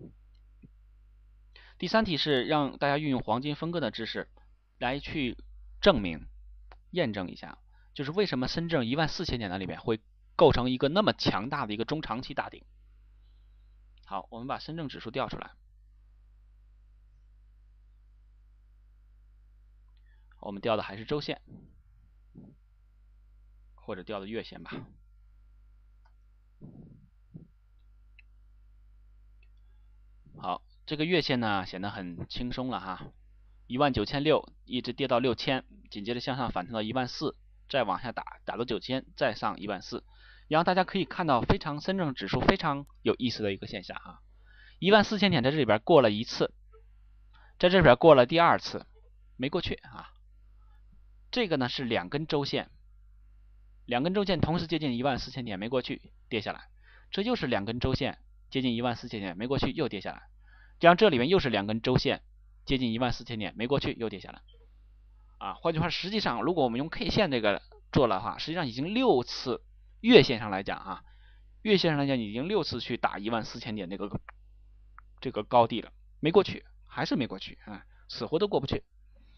第三题是让大家运用黄金分割的知识来去证明、验证一下，就是为什么深证14000点的里面会构成一个那么强大的一个中长期大顶。好，我们把深证指数调出来，我们调的还是周线，或者调的月线吧。好，这个月线呢显得很轻松了哈，19600一直跌到6000，紧接着向上反弹到14000，再往下打到9000，再上14000。然后大家可以看到深证指数非常有意思的一个现象啊，14000点在这里边过了一次，在这边过了第二次，没过去啊。这个呢是两根周线同时接近14000点没过去，跌下来。这又是两根周线接近14000点没过去，又跌下来。这样这里面又是两根周线接近14000点没过去，又跌下来。换句话，实际上如果我们用 K 线这个做的话，实际上已经6次，月线上来讲月线上来讲已经6次去打14000点这个高地了，没过去，还是没过去啊，死活都过不去。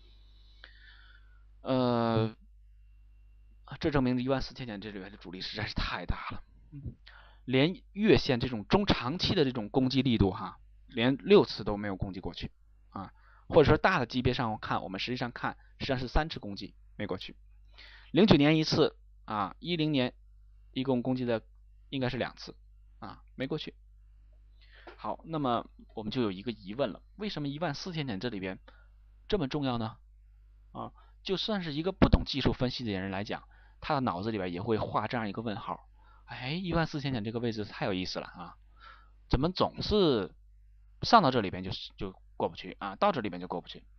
这证明14000点这里面的阻力实在是太大了，连月线这种中长期的这种攻击力度连6次都没有攻击过去或者说大的级别上看，我们实际上是3次攻击没过去，09年1次10年一共攻击的应该是2次没过去。好，那么我们就有一个疑问了，为什么14000点这里边这么重要呢？就算是一个不懂技术分析的人来讲，他的脑子里边也会画这样一个问号，14000点这个位置太有意思了怎么总是上到这里边就过不去到这里边就过不去，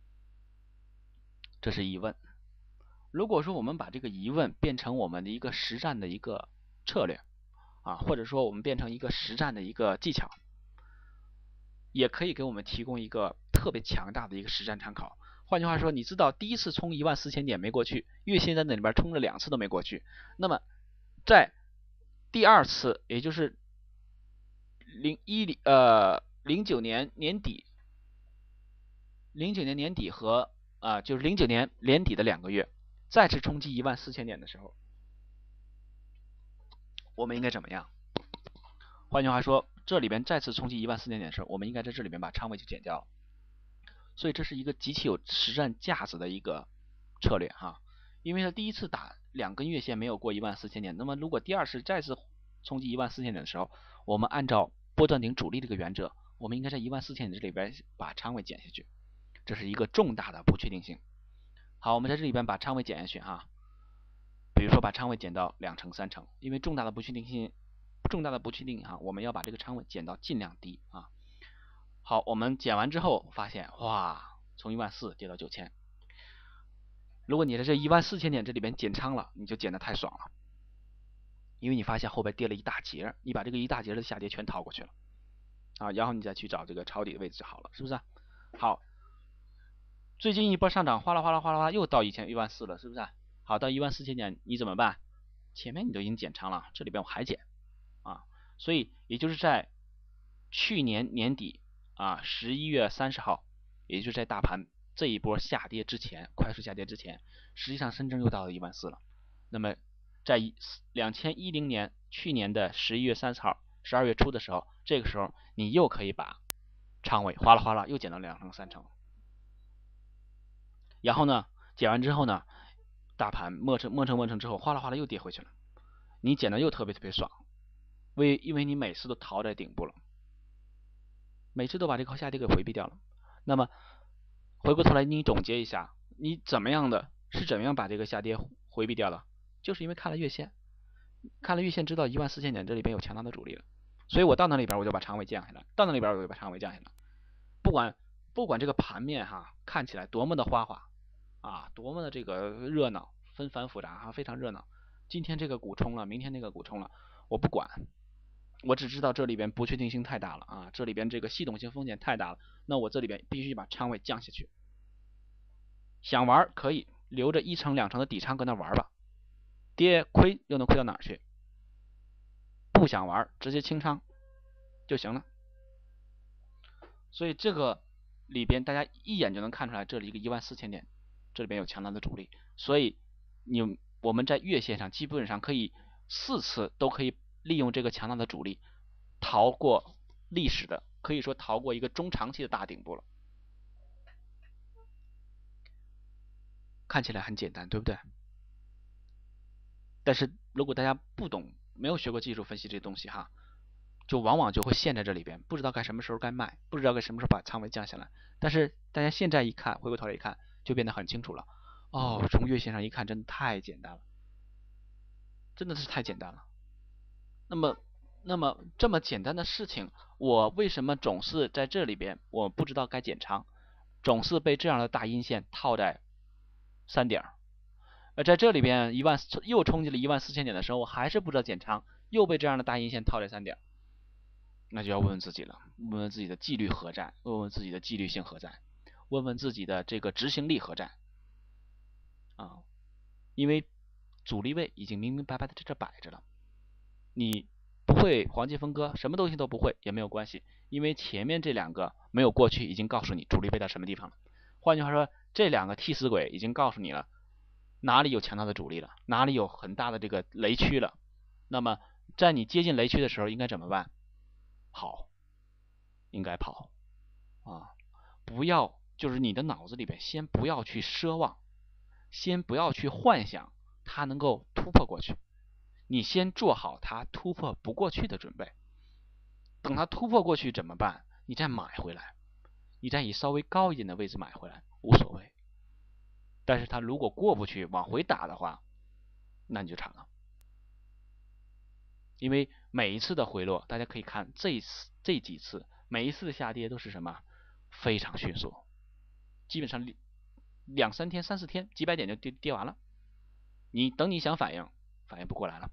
这是疑问。如果说我们把这个疑问变成我们的一个实战的一个策略或者说我们变成一个实战的一个技巧，也可以给我们提供一个特别强大的一个实战参考。换句话说，你知道第一次冲14000点没过去，月线在那里边冲了2次都没过去，那么在第二次，也就是09年年底和就是09年年底的2个月再次冲击14000点的时候，我们应该怎么样？换句话说，这里边再次冲击14000点的时候，我们应该在这里边把仓位就减掉了。所以这是一个极其有实战价值的一个策略因为它第一次打2根月线没有过14000点，那么如果第二次再次冲击14000点的时候，我们按照波段顶主力这个原则，我们应该在14000点这里边把仓位减下去，这是一个重大的不确定性。好，我们在这里边把仓位减下去比如说把仓位减到2成3成，因为重大的不确定我们要把这个仓位减到尽量低好，我们减完之后发现，哇，从14000跌到9000。如果你在这14000点这里边减仓了，你就减得太爽了，因为你发现后边跌了一大截，你把这个一大截的下跌全逃过去了然后你再去找这个抄底的位置就好了，是不是好，最近一波上涨，哗啦哗啦哗啦哗啦又到14000了，是不是好，到14000点你怎么办？前面你都已经减仓了，这里边我还减所以也就是在去年年底11月30号，也就是在大盘这一波下跌之前，快速下跌之前，实际上深圳又到了14000了。那么在2010年去年的11月30号，12月初的时候，这个时候你又可以把仓位哗啦哗啦又减到2成3成，然后呢减完之后呢， 大盘磨成之后，哗啦又跌回去了，你捡的又特别爽，因为你每次都逃在顶部了，每次都把这个下跌给回避掉了。那么回过头来你总结一下，你怎么样把这个下跌回避掉了？就是因为看了月线，知道14000点这里边有强大的阻力了，所以我到那里边我就把长尾降下来，不管这个盘面看起来多么的花花多么的这个热闹，纷繁复杂非常热闹。今天这个股冲了，明天那个股冲了，我不管，我只知道这里边不确定性太大了这里边这个系统性风险太大了，那我这里边必须把仓位降下去。想玩可以留着1成2成的底仓搁那玩吧，跌亏又能亏到哪儿去？不想玩直接清仓就行了。所以这个里边大家一眼就能看出来，这里一个14000点，这里边有强大的阻力，所以我们在月线上基本上可以4次都可以利用这个强大的阻力逃过历史的，可以说逃过一个中长期的大顶部了。看起来很简单，对不对？但是如果大家不懂，没有学过技术分析这些东西就往往就会陷在这里边，不知道该什么时候该卖，不知道该什么时候把仓位降下来。但是大家现在一看，回过头来一看，就变得很清楚了。从月线上一看，真的太简单了，真的是太简单了。那么这么简单的事情，我为什么总是在这里边我不知道该减仓，总是被这样的大阴线套在3点？在这里边又冲击了14000点的时候，我还是不知道减仓，又被这样的大阴线套在3点，那就要问问自己了，问问自己的纪律何在，问问自己的纪律性何在，问问自己的这个执行力何在因为阻力位已经明明白白的在这摆着了，你不会黄金分割，什么东西都不会也没有关系，因为前面这2个没有过去已经告诉你阻力位在什么地方了。换句话说，这2个替死鬼已经告诉你了哪里有强大的阻力了，哪里有很大的这个雷区了。那么在你接近雷区的时候应该怎么办？应该跑不要，就是你的脑子里边先不要去奢望，先不要去幻想它能够突破过去，你先做好它突破不过去的准备。等它突破过去怎么办？你再买回来，你再以稍微高一点的位置买回来无所谓。但是它如果过不去往回打的话，那你就惨了。因为每一次的回落，大家可以看这几次，每一次的下跌都是什么？非常迅速，基本上2、3天、3、4天几百点就跌完了。等你想反应不过来了。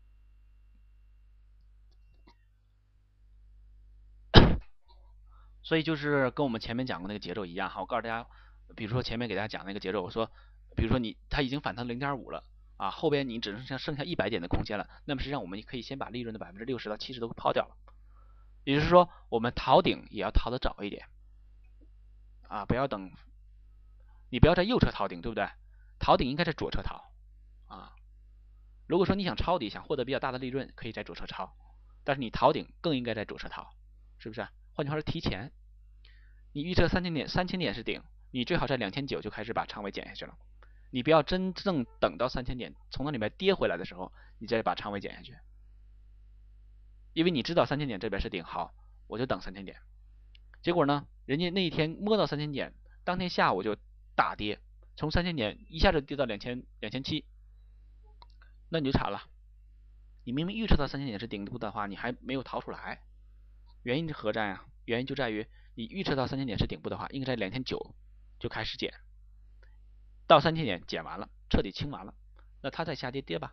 所以就是跟我们前面讲过那个节奏一样我告诉大家，比如说前面给大家讲那个节奏，我说比如说它已经反弹 0.5 了后边你只剩下100点的空间了，那么实际上我们可以先把利润的60%到70%都抛掉了。也就是说我们逃顶也要逃得早一点不要等，你不要在右侧逃顶，对不对？逃顶应该在左侧逃如果说你想抄底，想获得比较大的利润，可以在左侧抄，但是你逃顶更应该在左侧逃，是不是？换句话说，提前，你预测3000点是顶，你最好在2900就开始把仓位减下去了。你不要真正等到3000点从那里面跌回来的时候，你再把仓位减下去，因为你知道3000点这边是顶，好，我就等3000点。结果呢，人家那一天摸到3000点，当天下午就大跌，从3000点一下子跌到2700，那你就惨了。你明明预测到3000点是顶部的话，你还没有逃出来，原因何在啊？原因就在于你预测到3000点是顶部的话，应该在2900就开始减，到3000点减完了，彻底清完了，那它再下跌吧。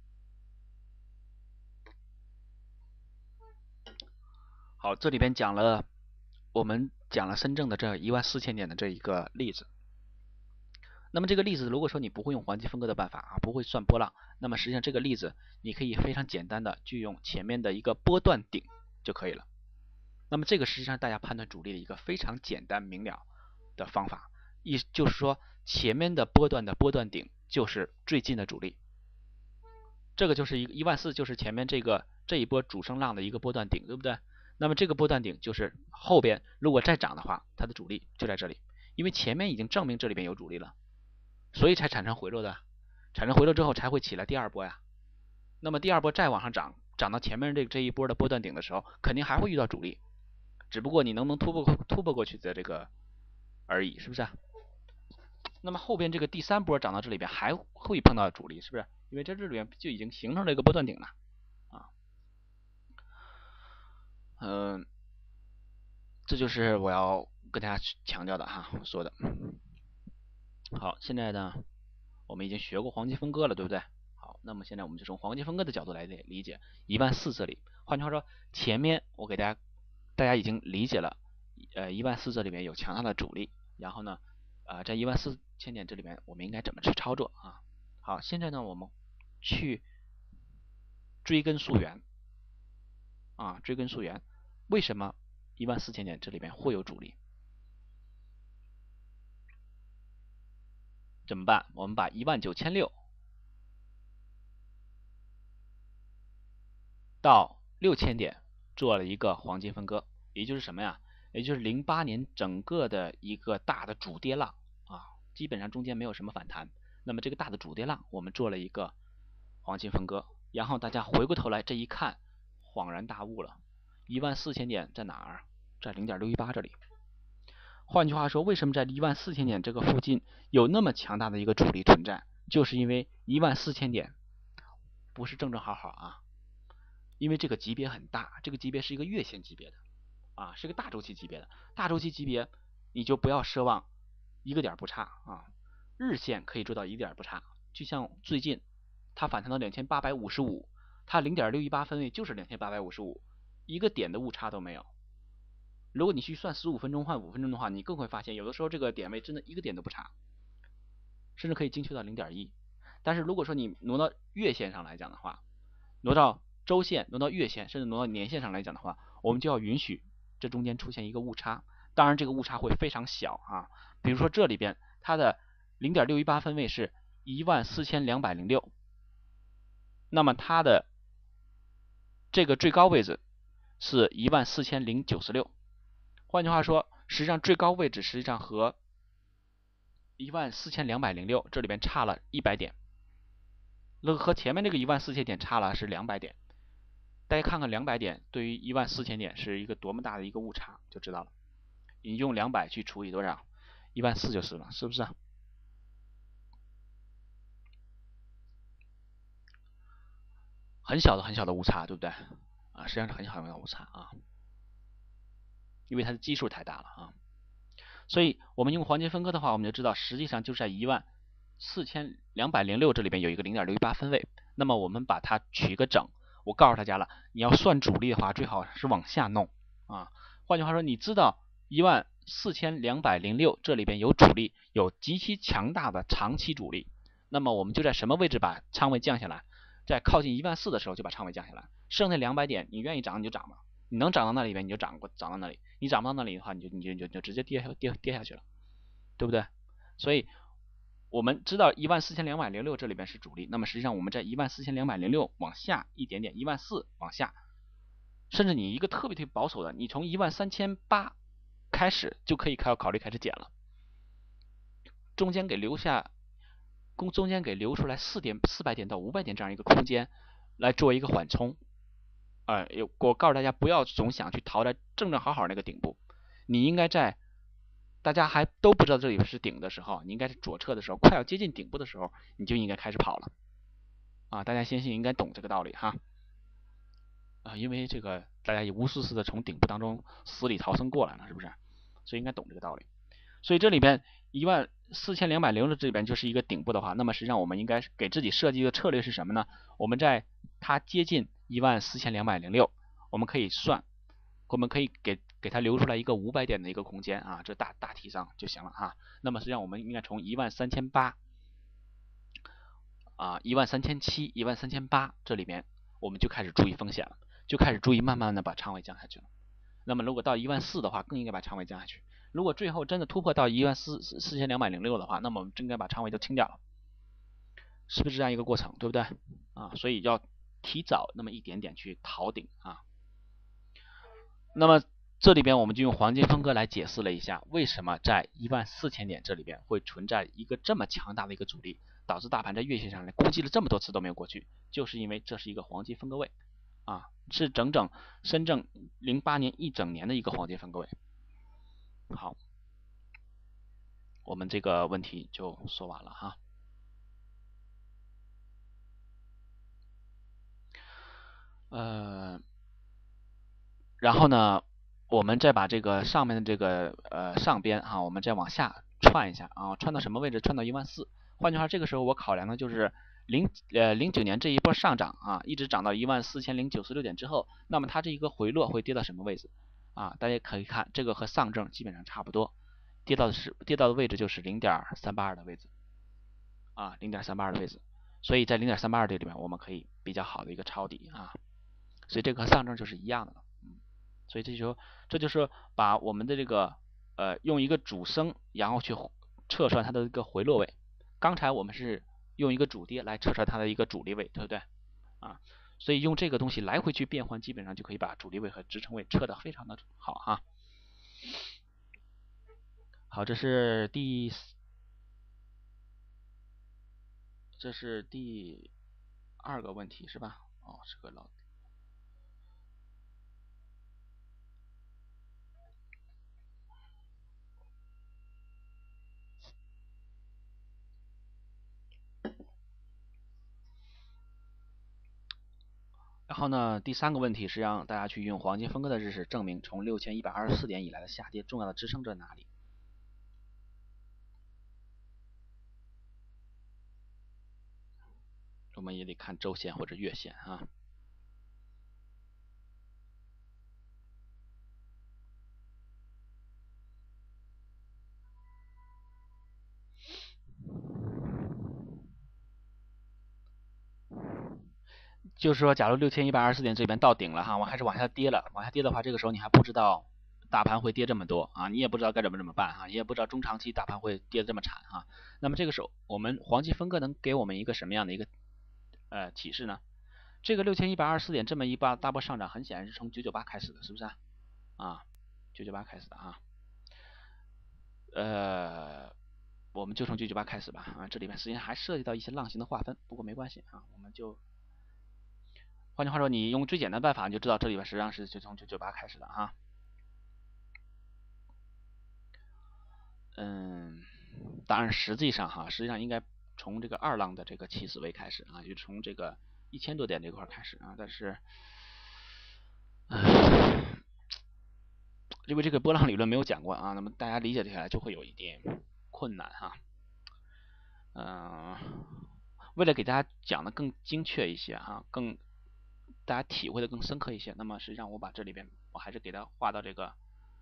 好，这里边我们讲了深证的这14000点的这一个例子。那么这个例子，如果说你不会用黄金分割的办法不会算波浪，那么实际上这个例子你可以非常简单的就用前面的一个波段顶就可以了。那么这个实际上大家判断主力的一个非常简单明了的方法，就是说前面的波段顶就是最近的主力，这个就是14000，就是前面这一波主升浪的一个波段顶，对不对？那么这个波段顶就是后边如果再涨的话，它的主力就在这里，因为前面已经证明这里边有主力了，所以才产生回落的。 产生回落之后才会起来第二波呀。那么第二波再往上涨，涨到前面这一波的波段顶的时候，肯定还会遇到阻力，只不过你能不能突破过去的这个而已，是不是啊？那么后边这个第三波涨到这里边还会碰到阻力，是不是？因为在这里边就已经形成了一个波段顶了啊。这就是我要跟大家强调的哈，我说的。好，现在呢，我们已经学过黄金分割了，对不对？好，那么现在我们就从黄金分割的角度来理解14000这里。换句话说，前面我给大家已经理解了，14000这里面有强大的阻力，然后呢，在14000点这里面我们应该怎么去操作啊？好，现在呢我们去追根溯源啊，追根溯源，为什么14000点这里边会有阻力？怎么办？我们把19600到6000点做了一个黄金分割，也就是什么呀？也就是08年整个的一个大的主跌浪啊，基本上中间没有什么反弹。那么这个大的主跌浪，我们做了一个黄金分割，然后大家回过头来这一看，恍然大悟了，14000点在哪儿？在0.618这里。换句话说，为什么在14000点这个附近有那么强大的一个阻力存在？就是因为14000点不是正正好好啊，因为这个级别很大，这个级别是一个月线级别的啊，是个大周期级别的。大周期级别你就不要奢望一个点不差啊，日线可以做到一个点不差。就像最近它反弹到2855，它0.618分位就是2855，一个点的误差都没有。如果你去算15分钟换5分钟的话，你更会发现有的时候这个点位真的一个点都不差，甚至可以精确到0.1。但是如果说你挪到月线上来讲的话，挪到周线、挪到月线，甚至挪到年线上来讲的话，我们就要允许这中间出现一个误差。当然这个误差会非常小啊，比如说这里边它的0.618分位是14206，那么它的这个最高位置是14096。换句话说，实际上最高位置实际上和14206这里边差了100点，那和前面这个14000点差了是200点。大家看看200点对于14000点是一个多么大的一个误差，就知道了。你用200去除以多少？14000就是了，是不是？很小的误差，对不对？啊，实际上是很小的误差啊，因为它的基数太大了啊。所以我们用黄金分割的话，我们就知道实际上就在14206这里边有一个0.618分位。那么我们把它取个整，我告诉大家了，你要算阻力的话，最好是往下弄啊。换句话说，你知道14206这里边有阻力，有极其强大的长期阻力。那么我们就在什么位置把仓位降下来？在靠近14000的时候就把仓位降下来，剩下200点你愿意涨你就涨吧。你能涨到那里边你就涨到那里，你涨不到那里的话，你就直接跌下去了，对不对？所以我们知道14206这里边是主力，那么实际上我们在14206往下一点点，14000往下，甚至你一个特别保守的，你从13800开始就可以考虑开始减了，中间给留出来400点到500点这样一个空间来做一个缓冲。我告诉大家，不要总想去逃在正正好好那个顶部，你应该在大家还都不知道这里是顶的时候，你应该是左侧的时候，快要接近顶部的时候，你就应该开始跑了啊！大家相信应该懂这个道理哈因为这个大家也无数次的从顶部当中死里逃生过来了，是不是？所以应该懂这个道理。所以这里边14206的这边就是一个顶部的话，那么实际上我们应该给自己设计的策略是什么呢？我们在它接近14206，我们可以算，我们可以给它留出来一个500点的一个空间啊，这大体上就行了啊。那么实际上我们应该从13800啊13700、13800这里面，我们就开始注意风险了，就开始注意慢慢的把仓位降下去了。那么如果到14000的话，更应该把仓位降下去。如果最后真的突破到14206的话，那么我们真该把仓位都清掉了，是不是这样一个过程，对不对啊？所以要提早那么一点点去逃顶啊。那么这里边我们就用黄金分割来解释了一下，为什么在14000点这里边会存在一个这么强大的一个阻力。 导致大盘在月线上来攻击了这么多次都没有过去，就是因为这是一个黄金分割位啊，是整整深圳08年一整年的一个黄金分割位。好，我们这个问题就说完了哈。然后呢，我们再把这个上面的这个上边啊，我们再往下串一下啊，串到什么位置？串到14000。换句话，这个时候我考量的就是09年这一波上涨啊，一直涨到14096点之后，那么它这一个回落会跌到什么位置啊？大家可以看，这个和上证基本上差不多，跌到的位置就是0.382的位置啊，0.382的位置。所以在0.382这里面，我们可以比较好的一个抄底啊。所以这个和上证就是一样的了。所以这就是把我们的这个用一个主升，然后去测算它的一个回落位。刚才我们是用一个主跌来测算它的一个阻力位，对不对啊？所以用这个东西来回去变换，基本上就可以把阻力位和支撑位测得非常的好哈。好，这是第2个问题是吧？哦，是个老。然后呢，第3个问题是让大家去用黄金分割的日式证明从6124点以来的下跌重要的支撑在哪里。我们也得看周线或者月线啊。就是说，假如6124点这边到顶了哈，我还是往下跌了，往下跌的话，这个时候你还不知道大盘会跌这么多啊，你也不知道该怎么办哈，你也不知道中长期大盘会跌得这么惨哈。那么这个时候，我们黄金分割能给我们一个什么样的一个启示呢？这个6124点这么一大波上涨，很显然是从998开始的，是不是啊？998开始的啊。我们就从998开始吧啊，这里面实际上还涉及到一些浪形的划分，不过没关系啊，我们就。换句话说，你用最简单的办法，你就知道这里边实际上是就从998开始的啊。当然实际上应该从这个2浪的这个起始位开始啊，就从这个1000多点这块开始啊。但是，因为这个波浪理论没有讲过啊，那么大家理解起来就会有一点困难哈。为了给大家讲的更精确一些哈，大家体会的更深刻一些，那么实际上我把这里边我还是给它画到这个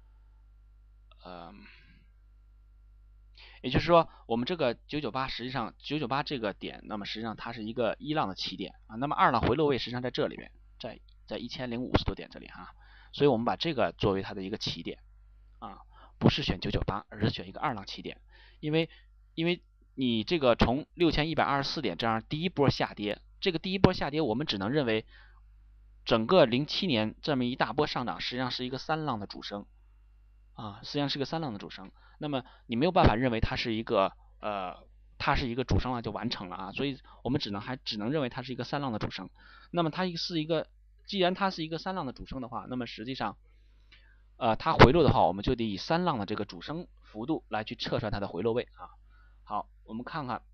也就是说，我们这个998实际上998这个点，那么实际上它是一个1浪的起点啊。那么2浪回落位实际上在这里面，在1050多点这里哈，所以我们把这个作为它的一个起点啊，不是选998，而是选一个2浪起点，因为你这个从6124点这样第一波下跌，这个第一波下跌我们只能认为整个07年这么一大波上涨实际上是一个3浪的主升啊，实际上是个3浪的主升。那么你没有办法认为它是一个主升浪就完成了啊，所以我们只能认为它是一个3浪的主升。那么既然它是一个3浪的主升的话，那么实际上它回落的话，我们就得以3浪的这个主升幅度来去测算它的回落位啊。好，我们看看，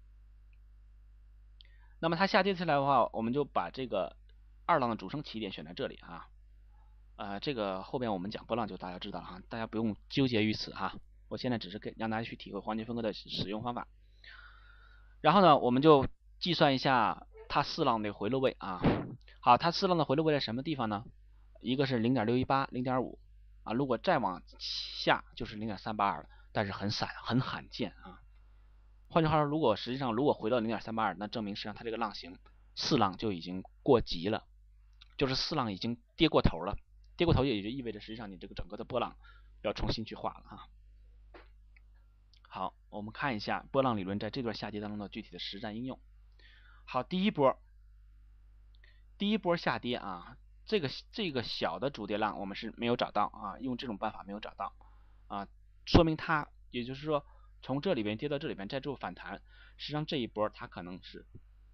那么它下跌下来的话，我们就把这个2浪的主升起点选在这里啊。这个后边我们讲波浪就大家知道了哈，大家不用纠结于此哈。我现在只是让大家去体会黄金分割的使用方法。然后呢，我们就计算一下它4浪的回落位啊。好，它4浪的回落位在什么地方呢？一个是0.618、0.5啊，如果再往下就是0.382了，但是很罕见啊。换句话说，如果回到0.382，那证明实际上它这个浪形4浪就已经过急了，就是4浪已经跌过头了。跌过头也就意味着实际上你这个整个的波浪要重新去画了哈。好，我们看一下波浪理论在这段下跌当中的具体的实战应用。好，第一波下跌啊，这个小的主跌浪我们是没有找到啊，用这种办法没有找到啊，说明它也就是说从这里边跌到这里边再做反弹，实际上这一波它可能是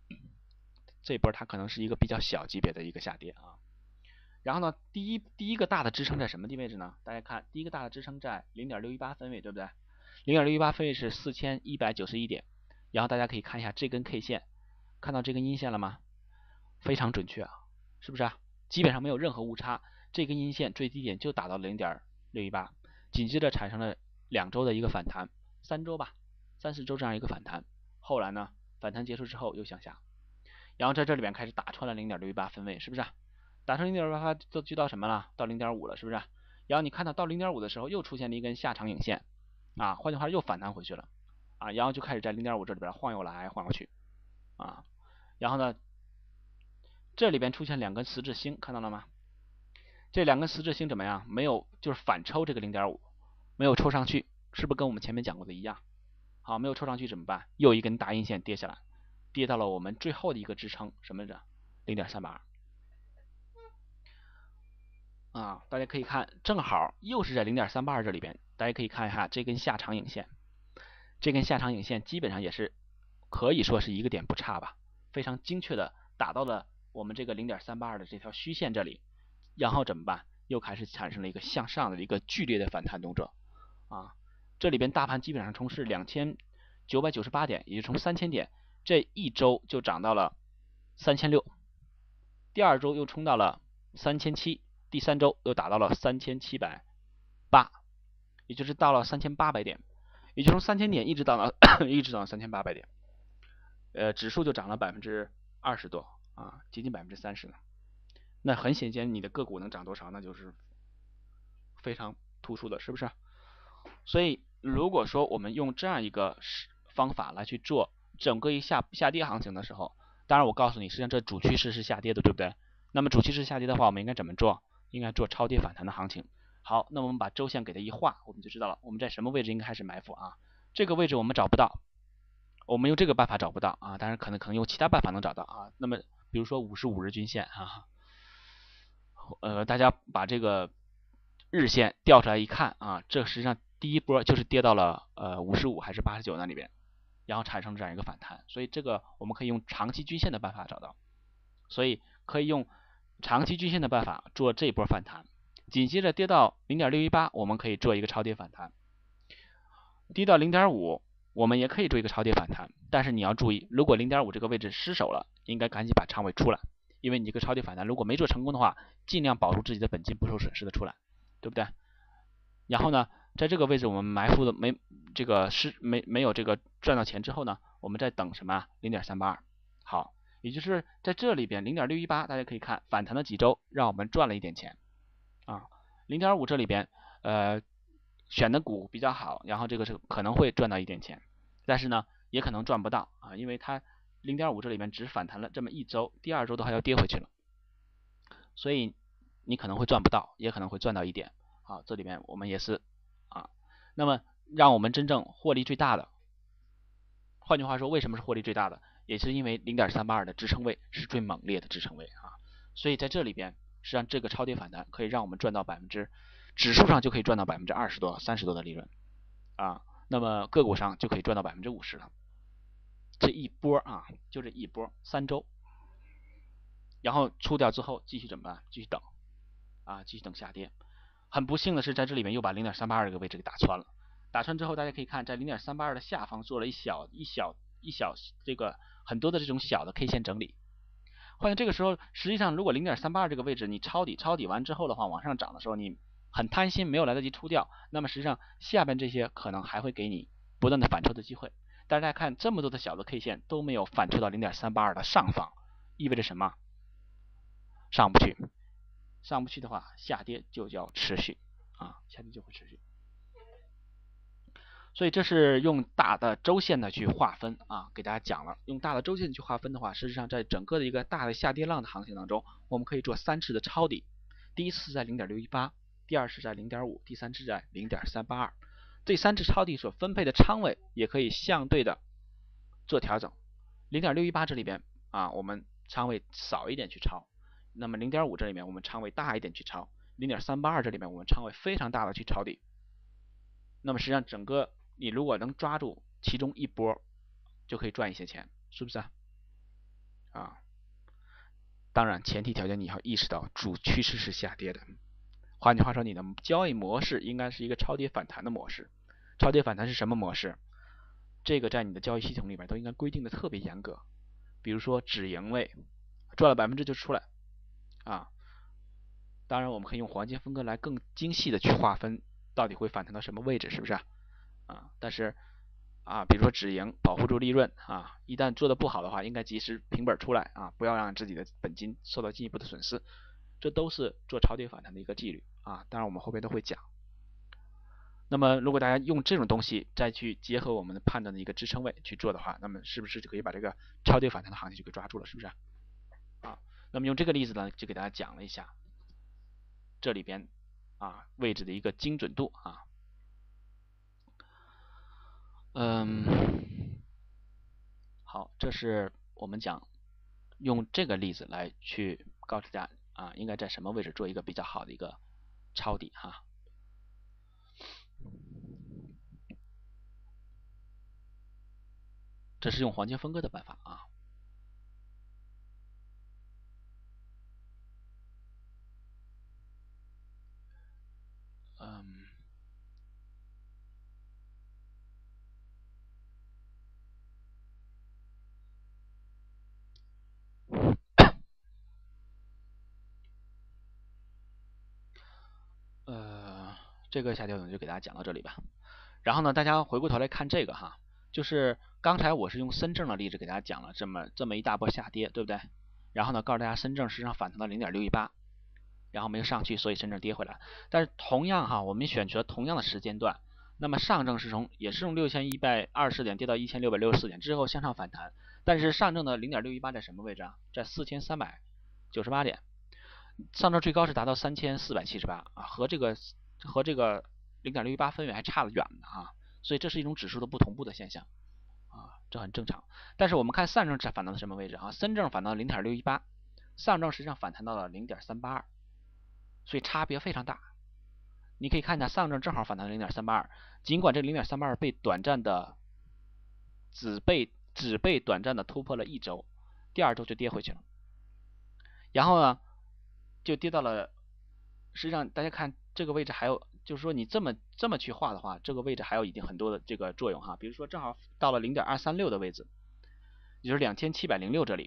一个比较小级别的一个下跌啊。然后呢，第一个大的支撑在什么地位置呢？大家看，第一个大的支撑在 0.618 分位，对不对？ 0.618 分位是4191点。然后大家可以看一下这根 K 线，看到这根阴线了吗？非常准确啊，是不是啊？基本上没有任何误差，这根阴线最低点就打到了 0.618， 紧接着产生了2周的一个反弹，3周吧，3、4周这样一个反弹。后来呢，反弹结束之后又向下，然后在这里边开始打穿了 0.618 分位，是不是啊？打穿 0.618 就到什么了？到 0.5 了，是不是？然后你看到 0.5 的时候又出现了一根下长影线啊，换句话又反弹回去了啊，然后就开始在 0.5 这里边晃悠来晃悠去啊，然后呢，这里边出现2根十字星，看到了吗？这2根十字星怎么样？没有，就是反抽这个 0.5， 没有抽上去，是不是跟我们前面讲过的一样？好，没有抽上去怎么办？又一根大阴线跌下来，跌到了我们最后的一个支撑，什么着 0.382。啊，大家可以看，正好又是在 0.382 这里边，大家可以看一下这根下长影线，这根下长影线基本上也是可以说是一个点不差吧，非常精确的打到了我们这个 0.382 的这条虚线这里，然后怎么办？又开始产生了一个向上的一个剧烈的反弹动作啊，这里边大盘基本上从是2998点，也就从3000点，这一周就涨到了3600，第2周又冲到了3700。第3周又达到了3780，也就是到了3800点，也就从3000点一直到3800点，指数就涨了20%多啊，接近30%了。那很显见，你的个股能涨多少，那就是非常突出的，是不是？所以如果说我们用这样一个方法来去做整个一下跌行情的时候，当然我告诉你，实际上这主趋势是下跌的，对不对？那么主趋势下跌的话，我们应该怎么做？应该做超跌反弹的行情。好，那我们把周线给它一画，我们就知道了我们在什么位置应该开始埋伏啊。这个位置我们找不到，我们用这个办法找不到啊，当然可能用其他办法能找到啊。那么比如说55日均线啊，大家把这个日线调出来一看啊，这实际上第一波就是跌到了55还是89那里边，然后产生了这样一个反弹，所以这个我们可以用长期均线的办法找到，所以可以用长期均线的办法做这一波反弹，紧接着跌到 0.618 我们可以做一个超跌反弹，跌到 0.5 我们也可以做一个超跌反弹，但是你要注意，如果 0.5 这个位置失守了，应该赶紧把仓位出来，因为你这个超跌反弹如果没做成功的话，尽量保住自己的本金不受损失的出来，对不对？然后呢，在这个位置我们埋伏的没有这个赚到钱之后呢，我们再等什么 0.382。好，也就是在这里边 0.618 大家可以看反弹了几周，让我们赚了一点钱啊。0.5 这里边选的股比较好，然后这个是可能会赚到一点钱，但是呢也可能赚不到啊，因为它 0.5 这里边只反弹了这么一周，第2周都还要跌回去了，所以你可能会赚不到，也可能会赚到一点。好，这里面我们也是啊，那么让我们真正获利最大的，换句话说，为什么是获利最大的？也是因为 0.382 的支撑位是最猛烈的支撑位啊，所以在这里边，实际上这个超跌反弹可以让我们赚到指数上就可以赚到20%多、30%多的利润啊，那么个股上就可以赚到50%了。这一波啊，就这一波3周，然后出掉之后继续怎么办？继续等啊，继续等下跌。很不幸的是，在这里面又把 0.382 这个位置给打穿了。打穿之后，大家可以看，在 0.382 的下方做了一小这个很多的这种小的 K 线整理。换言这个时候，实际上如果 0.382 这个位置你抄底完之后的话，往上涨的时候你很贪心，没有来得及出掉，那么实际上下边这些可能还会给你不断的反抽的机会。但是大家看这么多的小的 K 线都没有反抽到 0.382 的上方，意味着什么？上不去。上不去的话，下跌就要持续啊，下跌就会持续。所以这是用大的周线的去划分啊，给大家讲了，用大的周线去划分的话，实际上在整个的一个大的下跌浪的行情当中，我们可以做3次的抄底，第一次在 0.618， 第2次在 0.5， 第3次在 0.382， 这3次抄底所分配的仓位也可以相对的做调整。0.618 这里边啊，我们仓位少一点去抄。那么 0.5 这里面我们仓位大一点去抄， 0.382 这里面我们仓位非常大的去抄底。那么实际上整个你如果能抓住其中一波，就可以赚一些钱，是不是啊？当然，前提条件你要意识到主趋势是下跌的。换句话说，你的交易模式应该是一个超跌反弹的模式。超跌反弹是什么模式？这个在你的交易系统里面都应该规定的特别严格。比如说止盈位，赚了%就出来啊。当然，我们可以用黄金分割来更精细的去划分，到底会反弹到什么位置，是不是啊？但是比如说止盈，保护住利润啊，一旦做的不好的话，应该及时平本出来啊，不要让自己的本金受到进一步的损失。这都是做超跌反弹的一个纪律啊。当然，我们后边都会讲。那么，如果大家用这种东西再去结合我们的判断的一个支撑位去做的话，那么是不是就可以把这个超跌反弹的行情就给抓住了？是不是啊？那么用这个例子呢，就给大家讲了一下这里边位置的一个精准度啊。好，这是我们讲用这个例子来去告诉大家应该在什么位置做一个比较好的一个抄底哈。这是用黄金分割的办法啊。这个下跌我就给大家讲到这里吧。然后呢，大家回过头来看这个哈，就是刚才我是用深证的例子给大家讲了这么一大波下跌，对不对？然后呢，告诉大家深证实际上反弹到0.618，然后没有上去，所以深证跌回来。但是同样哈，我们选择同样的时间段，那么上证也是从6124点跌到1664点之后向上反弹，但是上证的0.618在什么位置啊？在4398点，上证最高是达到3478和这个0.618分远还差得远呢所以这是一种指数的不同步的现象这很正常。但是我们看上证反弹到什么位置深证反弹到0.618，上证实际上反弹到了0.382，所以差别非常大。你可以看一下上证正好反弹到0.382，尽管这0.382被只被短暂的突破了一周，第二周就跌回去了，然后呢就跌到了，实际上大家看这个位置还有，就是说你这么去画的话，这个位置还有一定很多的这个作用比如说正好到了0.236的位置，也就是2706这里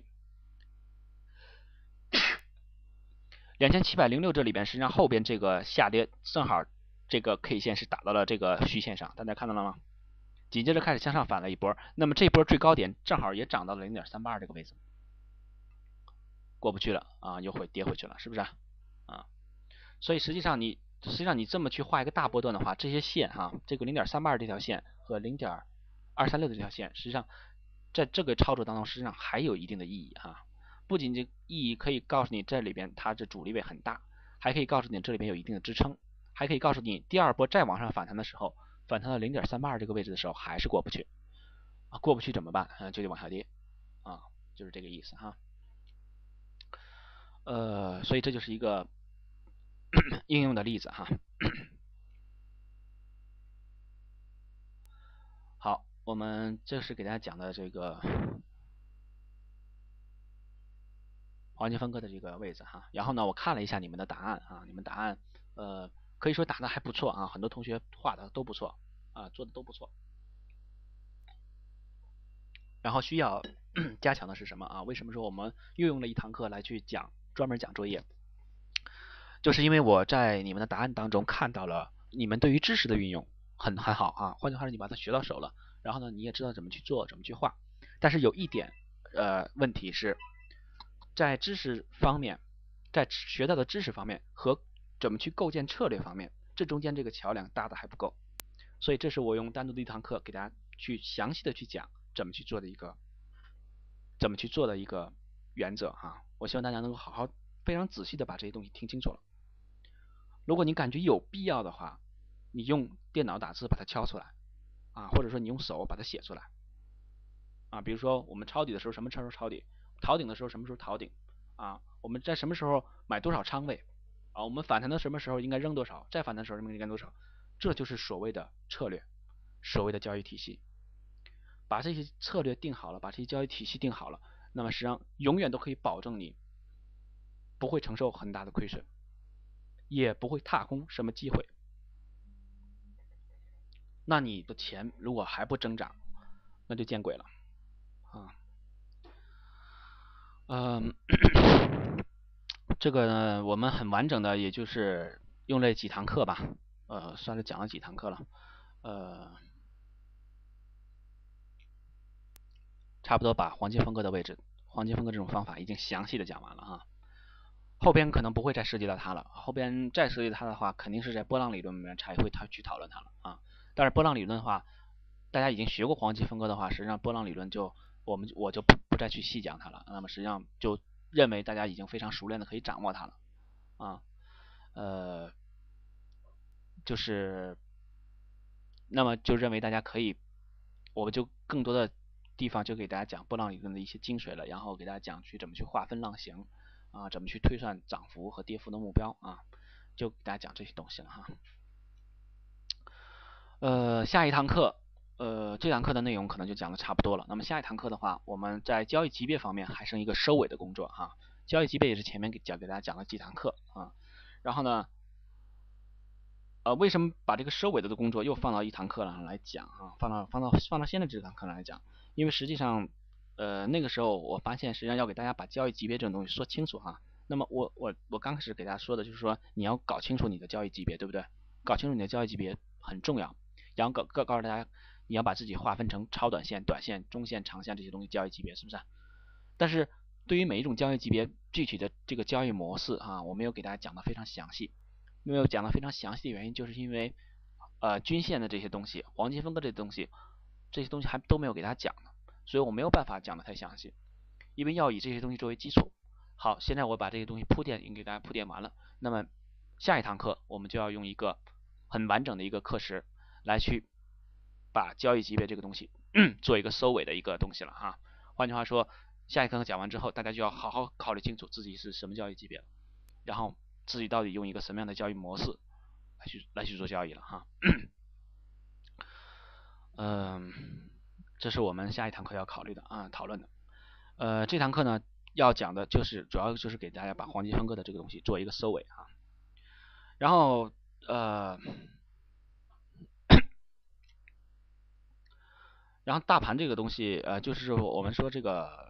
，2706这里边实际上后边这个下跌正好这个 K 线是打到了这个虚线上，大家看到了吗？紧接着开始向上反了一波，那么这波最高点正好也涨到了0.382这个位置，过不去了又会跌回去了，是不是所以实际上你这么去画一个大波段的话，这些线这个0.382这条线和0.236的这条线，实际上在这个操作当中实际上还有一定的意义不仅这意义可以告诉你这里边它的阻力位很大，还可以告诉你这里边有一定的支撑，还可以告诉你第二波再往上反弹的时候，反弹到0.382这个位置的时候还是过不去过不去怎么办就得往下跌就是这个意思所以这就是一个应用的例子好，我们这是给大家讲的这个黄金分割的这个位置然后呢，我看了一下你们的答案你们答案可以说答的还不错很多同学画的都不错做的都不错。然后需要加强的是什么为什么说我们又用了一堂课来去专门讲作业？就是因为我在你们的答案当中看到了你们对于知识的运用很好换句话说，你把它学到手了，然后呢，你也知道怎么去做，怎么去画。但是有一点问题是，在知识方面，在学到的知识方面和怎么去构建策略方面，这中间这个桥梁搭的还不够。所以这是我用单独的一堂课给大家去详细的去讲怎么去做的一个原则我希望大家能够好好非常仔细的把这些东西听清楚了。如果你感觉有必要的话，你用电脑打字把它敲出来或者说你用手把它写出来比如说我们抄底的时候什么时候抄底，逃顶的时候什么时候逃顶我们在什么时候买多少仓位我们反弹的什么时候应该扔多少，再反弹的时候应该扔多少，这就是所谓的策略。 所谓的交易体系。把这些策略定好了，把这些交易体系定好了，那么实际上永远都可以保证你不会承受很大的亏损，也不会踏空什么机会。那你的钱如果还不增长，那就见鬼了啊。这个呢，我们很完整的，也就是用了几堂课吧，算是讲了几堂课了，差不多把黄金分割的位置、黄金分割这种方法已经详细的讲完了哈。后边可能不会再涉及到它了，后边再涉及它的话，肯定是在波浪理论里面才会去讨论它了啊。但是波浪理论的话，大家已经学过黄金分割的话，实际上波浪理论我就不再去细讲它了。那么实际上就认为大家已经非常熟练的可以掌握它了啊。就是那么就认为大家可以，我们就更多的地方就给大家讲波浪理论的一些精髓了，然后给大家讲怎么去划分浪形啊，怎么去推算涨幅和跌幅的目标啊，就给大家讲这些东西了哈。下一堂课，这堂课的内容可能就讲的差不多了。那么下一堂课的话，我们在交易级别方面还剩一个收尾的工作哈。交易级别也是前面给大家讲了几堂课啊，然后呢，为什么把这个收尾的工作又放到一堂课上来讲啊？放到现在这堂课来讲？因为实际上，那个时候我发现，实际上要给大家把交易级别这种东西说清楚哈。那么我刚开始给大家说的就是说，你要搞清楚你的交易级别，对不对？搞清楚你的交易级别很重要。然后告诉大家，你要把自己划分成超短线、短线、中线、长线这些东西交易级别，是不是？但是对于每一种交易级别具体的这个交易模式啊，我没有给大家讲的非常详细。没有讲的非常详细的原因，就是因为均线的这些东西、黄金分割这些东西还都没有给大家讲呢，所以我没有办法讲的太详细，因为要以这些东西作为基础。好，现在我把这些东西已经给大家铺垫完了，那么下一堂课我们就要用一个很完整的一个课时来去把交易级别这个东西做一个收尾的一个东西了哈。换句话说，下一堂课讲完之后，大家就要好好考虑清楚自己是什么交易级别，然后自己到底用一个什么样的交易模式来去做交易了哈。这是我们下一堂课要考虑的啊，讨论的。这堂课呢要讲的主要就是给大家把黄金分割的这个东西做一个收尾啊。然后大盘这个东西就是我们说这个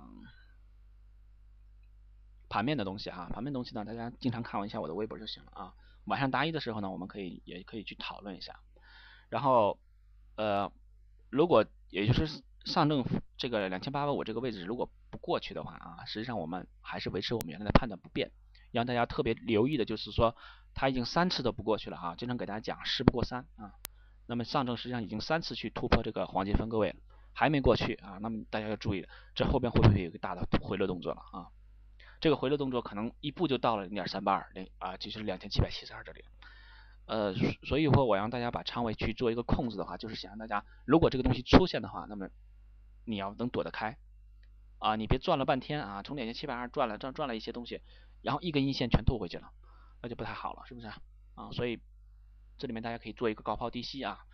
盘面的东西哈，盘面东西呢，大家经常看一下我的微博就行了啊。晚上答疑的时候呢，我们也可以去讨论一下。然后如果也就是上证这个2885这个位置如果不过去的话啊，实际上我们还是维持我们原来的判断不变。让大家特别留意的就是说，它已经3次都不过去了啊，经常给大家讲10不过3啊。那么上证实际上已经3次去突破这个黄金分割位了，还没过去啊，那么大家要注意，这后边会不会有一个大的回落动作了啊？这个回落动作可能一步就到了0.382啊，就是2772这里。所以说我让大家把仓位去做一个控制的话，就是想让大家，如果这个东西出现的话，那么你要能躲得开啊，你别转了半天啊，从2720转了一些东西，然后一根阴线全吐回去了，那就不太好了，是不是啊？所以这里面大家可以做一个高抛低吸啊。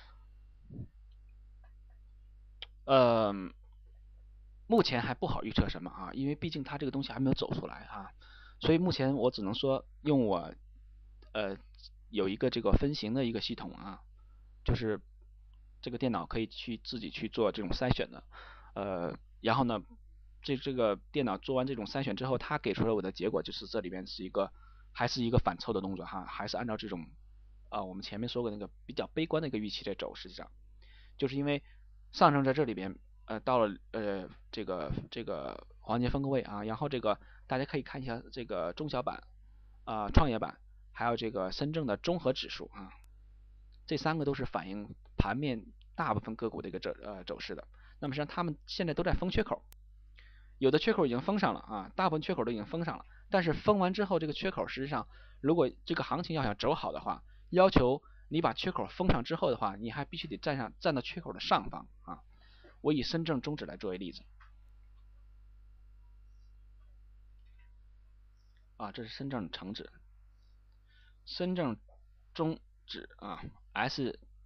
目前还不好预测什么啊，因为毕竟它这个东西还没有走出来啊，所以目前我只能说用我有一个这个分型的一个系统啊，就是这个电脑可以自己去做这种筛选的，然后呢，这个电脑做完这种筛选之后，它给出了我的结果就是这里边还是一个反抽的动作哈，还是按照这种我们前面说过那个比较悲观的一个预期在走，实际上就是因为上证在这里边到了这个黄金分割位啊，然后这个大家可以看一下这个中小板创业板还有这个深证的综合指数啊，这3个都是反映盘面大部分个股的一个走势的。那么实际上他们现在都在封缺口，有的缺口已经封上了啊，大部分缺口都已经封上了，但是封完之后这个缺口实际上如果这个行情要想走好的话，要求你把缺口封上之后的话，你还必须得站到缺口的上方啊。我以深证中指来作为例子啊，这是深证成指，深证中指啊 S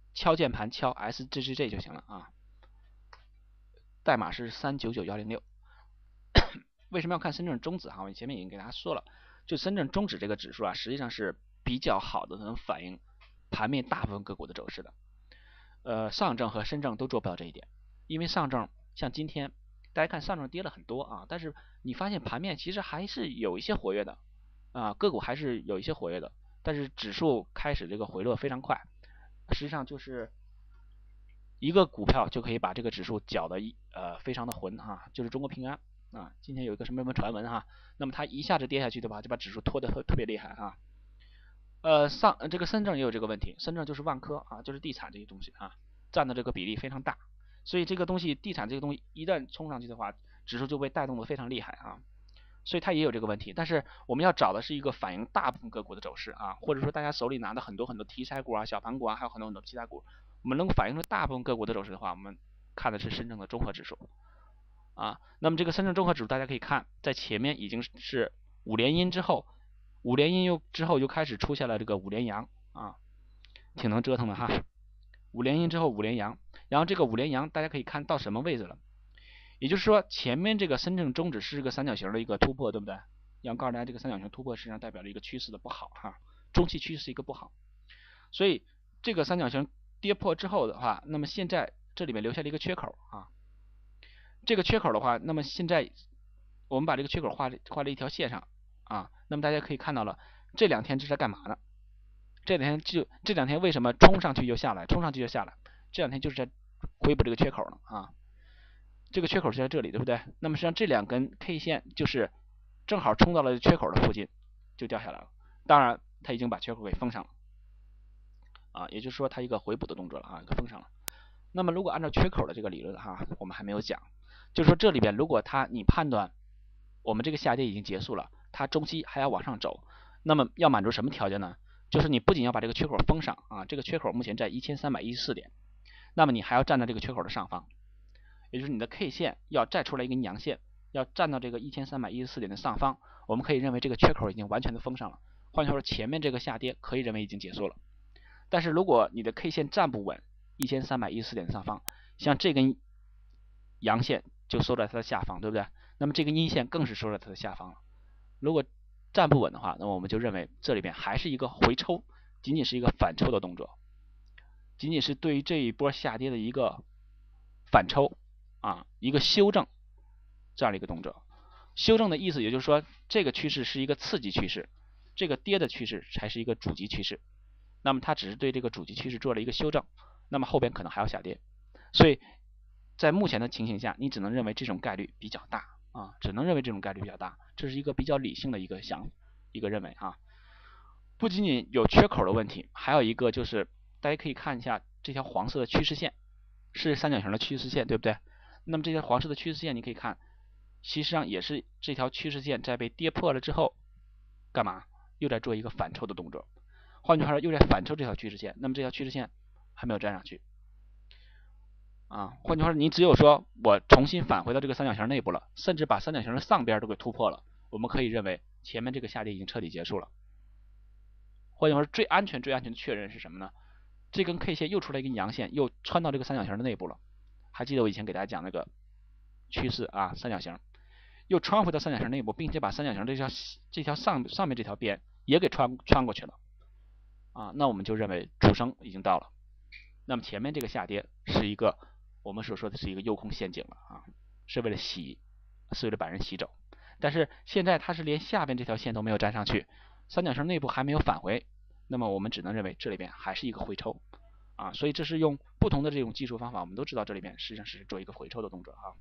敲键盘敲 SGGJ 就行了啊，代码是399106。为什么要看深圳中指哈？我前面已经给大家说了，就深圳中指这个指数啊，实际上是比较好的，能反映盘面大部分个股的走势的。上证和深证都做不到这一点，因为上证像今天大家看上证跌了很多啊，但是你发现盘面其实还是有一些活跃的啊，个股还是有一些活跃的，但是指数开始这个回落非常快，实际上就是一个股票就可以把这个指数搅得非常的浑哈，就是中国平安啊，今天有一个什么传闻哈，那么它一下子跌下去的话，就把指数拖得特别厉害啊。这个深圳也有这个问题，深圳就是万科啊，就是地产这些东西啊，占的这个比例非常大，所以这个东西地产这个东西一旦冲上去的话，指数就被带动的非常厉害啊，所以它也有这个问题。但是我们要找的是一个反映大部分个股的走势啊，或者说大家手里拿的很多题材股啊、小盘股啊，还有很多其他股，我们能够反映出大部分个股的走势的话，我们看的是深圳的综合指数啊。那么这个深圳综合指数大家可以看，在前面已经是5连阴之后。5连阴之后又开始出现了这个5连阳啊，挺能折腾的哈。5连阴之后5连阳，然后这个5连阳大家可以看到什么位置了？也就是说前面这个深圳中指是个三角形的一个突破，对不对？要告诉大家这个三角形突破实际上代表了一个趋势的不好哈，中期趋势一个不好，所以这个三角形跌破之后的话，那么现在这里面留下了一个缺口啊，这个缺口的话，那么现在我们把这个缺口画了一条线上啊，那么大家可以看到了，这2天这是在干嘛呢？这两天为什么冲上去就下来，冲上去就下来？这2天就是在回补这个缺口呢啊，这个缺口是在这里，对不对？那么实际上这2根 K 线就是正好冲到了缺口的附近，就掉下来了。当然，它已经把缺口给封上了啊，也就是说它一个回补的动作了啊，给封上了。那么如果按照缺口的这个理论哈，我们还没有讲，就是说这里边如果你判断我们这个下跌已经结束了，它中期还要往上走，那么要满足什么条件呢？就是你不仅要把这个缺口封上啊，这个缺口目前在1314点，那么你还要站在这个缺口的上方，也就是你的 K 线要再出来一根阳线，要站到这个1314点的上方，我们可以认为这个缺口已经完全的封上了。换句话说，前面这个下跌可以认为已经结束了。但是如果你的 K 线站不稳，1314点的上方，像这根阳线就收在它的下方，对不对？那么这根阴线更是收在它的下方了。如果站不稳的话，那么我们就认为这里边还是一个回抽，仅仅是一个反抽的动作，仅仅是对于这一波下跌的一个反抽啊，一个修正这样的一个动作。修正的意思也就是说，这个趋势是一个次级趋势，这个跌的趋势才是一个主级趋势。那么它只是对这个主级趋势做了一个修正，那么后边可能还要下跌。所以在目前的情形下，你只能认为这种概率比较大啊，只能认为这种概率比较大，这是一个比较理性的一个认为啊。不仅仅有缺口的问题，还有一个就是大家可以看一下这条黄色的趋势线，是三角形的趋势线，对不对？那么这条黄色的趋势线你可以看，其实上也是这条趋势线在被跌破了之后，干嘛？又在做一个反抽的动作。换句话说，又在反抽这条趋势线，那么这条趋势线还没有站上去啊。换句话说，你只有说我重新返回到这个三角形内部了，甚至把三角形的上边都给突破了，我们可以认为前面这个下跌已经彻底结束了。换句话说，最安全的确认是什么呢？这根 K 线又出来一根阳线，又穿到这个三角形的内部了。还记得我以前给大家讲那个趋势啊，三角形又穿回到三角形内部，并且把三角形这条上面这条边也给穿过去了啊，那我们就认为主升已经到了。那么前面这个下跌是一个我们所说的是一个诱空陷阱了啊，是为了把人洗走。但是现在它是连下边这条线都没有站上去，三角形内部还没有返回，那么我们只能认为这里边还是一个回抽啊，所以这是用不同的这种技术方法，我们都知道这里边实际上是做一个回抽的动作啊。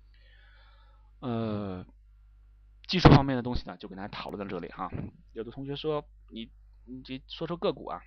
技术方面的东西呢，就跟大家讨论到这里哈。有的同学说你说说个股啊，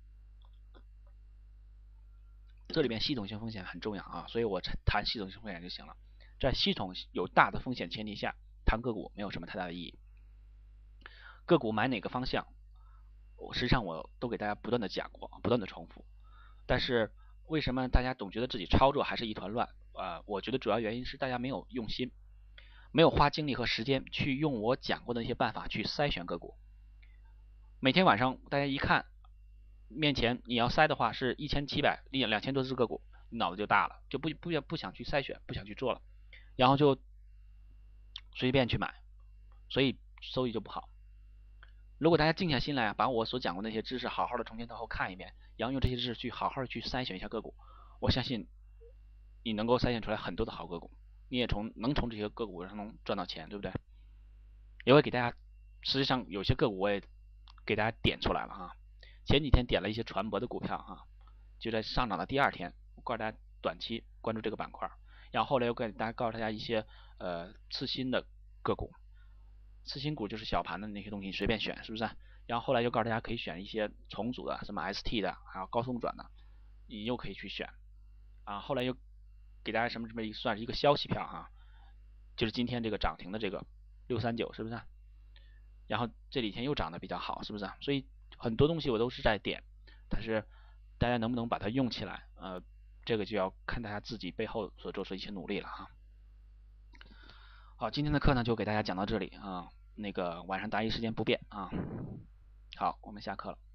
这里边系统性风险很重要啊，所以我谈系统性风险就行了。在系统有大的风险前提下，谈个股没有什么太大的意义。个股买哪个方向，实际上我都给大家不断的讲过，不断的重复。但是为什么大家总觉得自己操作还是一团乱？我觉得主要原因是大家没有用心，没有花精力和时间去用我讲过的那些办法去筛选个股。每天晚上大家一看面前你要筛的话是1700、2000多只个股，你脑子就大了，就不想去筛选，不想去做了，然后就随便去买，所以收益就不好。如果大家静下心来把我所讲过那些知识好好的从前到后看一遍，然后用这些知识去好好的去筛选一下个股，我相信你能够筛选出来很多的好个股，你也能从这些个股上能赚到钱，对不对？也会给大家，实际上有些个股我也给大家点出来了哈。前几天点了一些船舶的股票哈，就在上涨的第2天，我告诉大家短期关注这个板块，然后后来又给大家告诉大家一些次新的个股，次新股就是小盘的那些东西，你随便选，是不是？然后后来又告诉大家可以选一些重组的，什么 ST 的，还有高送转的，你又可以去选啊。后来又给大家什么算是一个消息票哈，就是今天这个涨停的这个639，是不是？然后这几天又涨得比较好，是不是？所以很多东西我都是在点，但是大家能不能把它用起来，这个就要看大家自己背后所做出一些努力了哈。好，今天的课呢就给大家讲到这里啊，那个晚上答疑时间不变啊。好，我们下课了。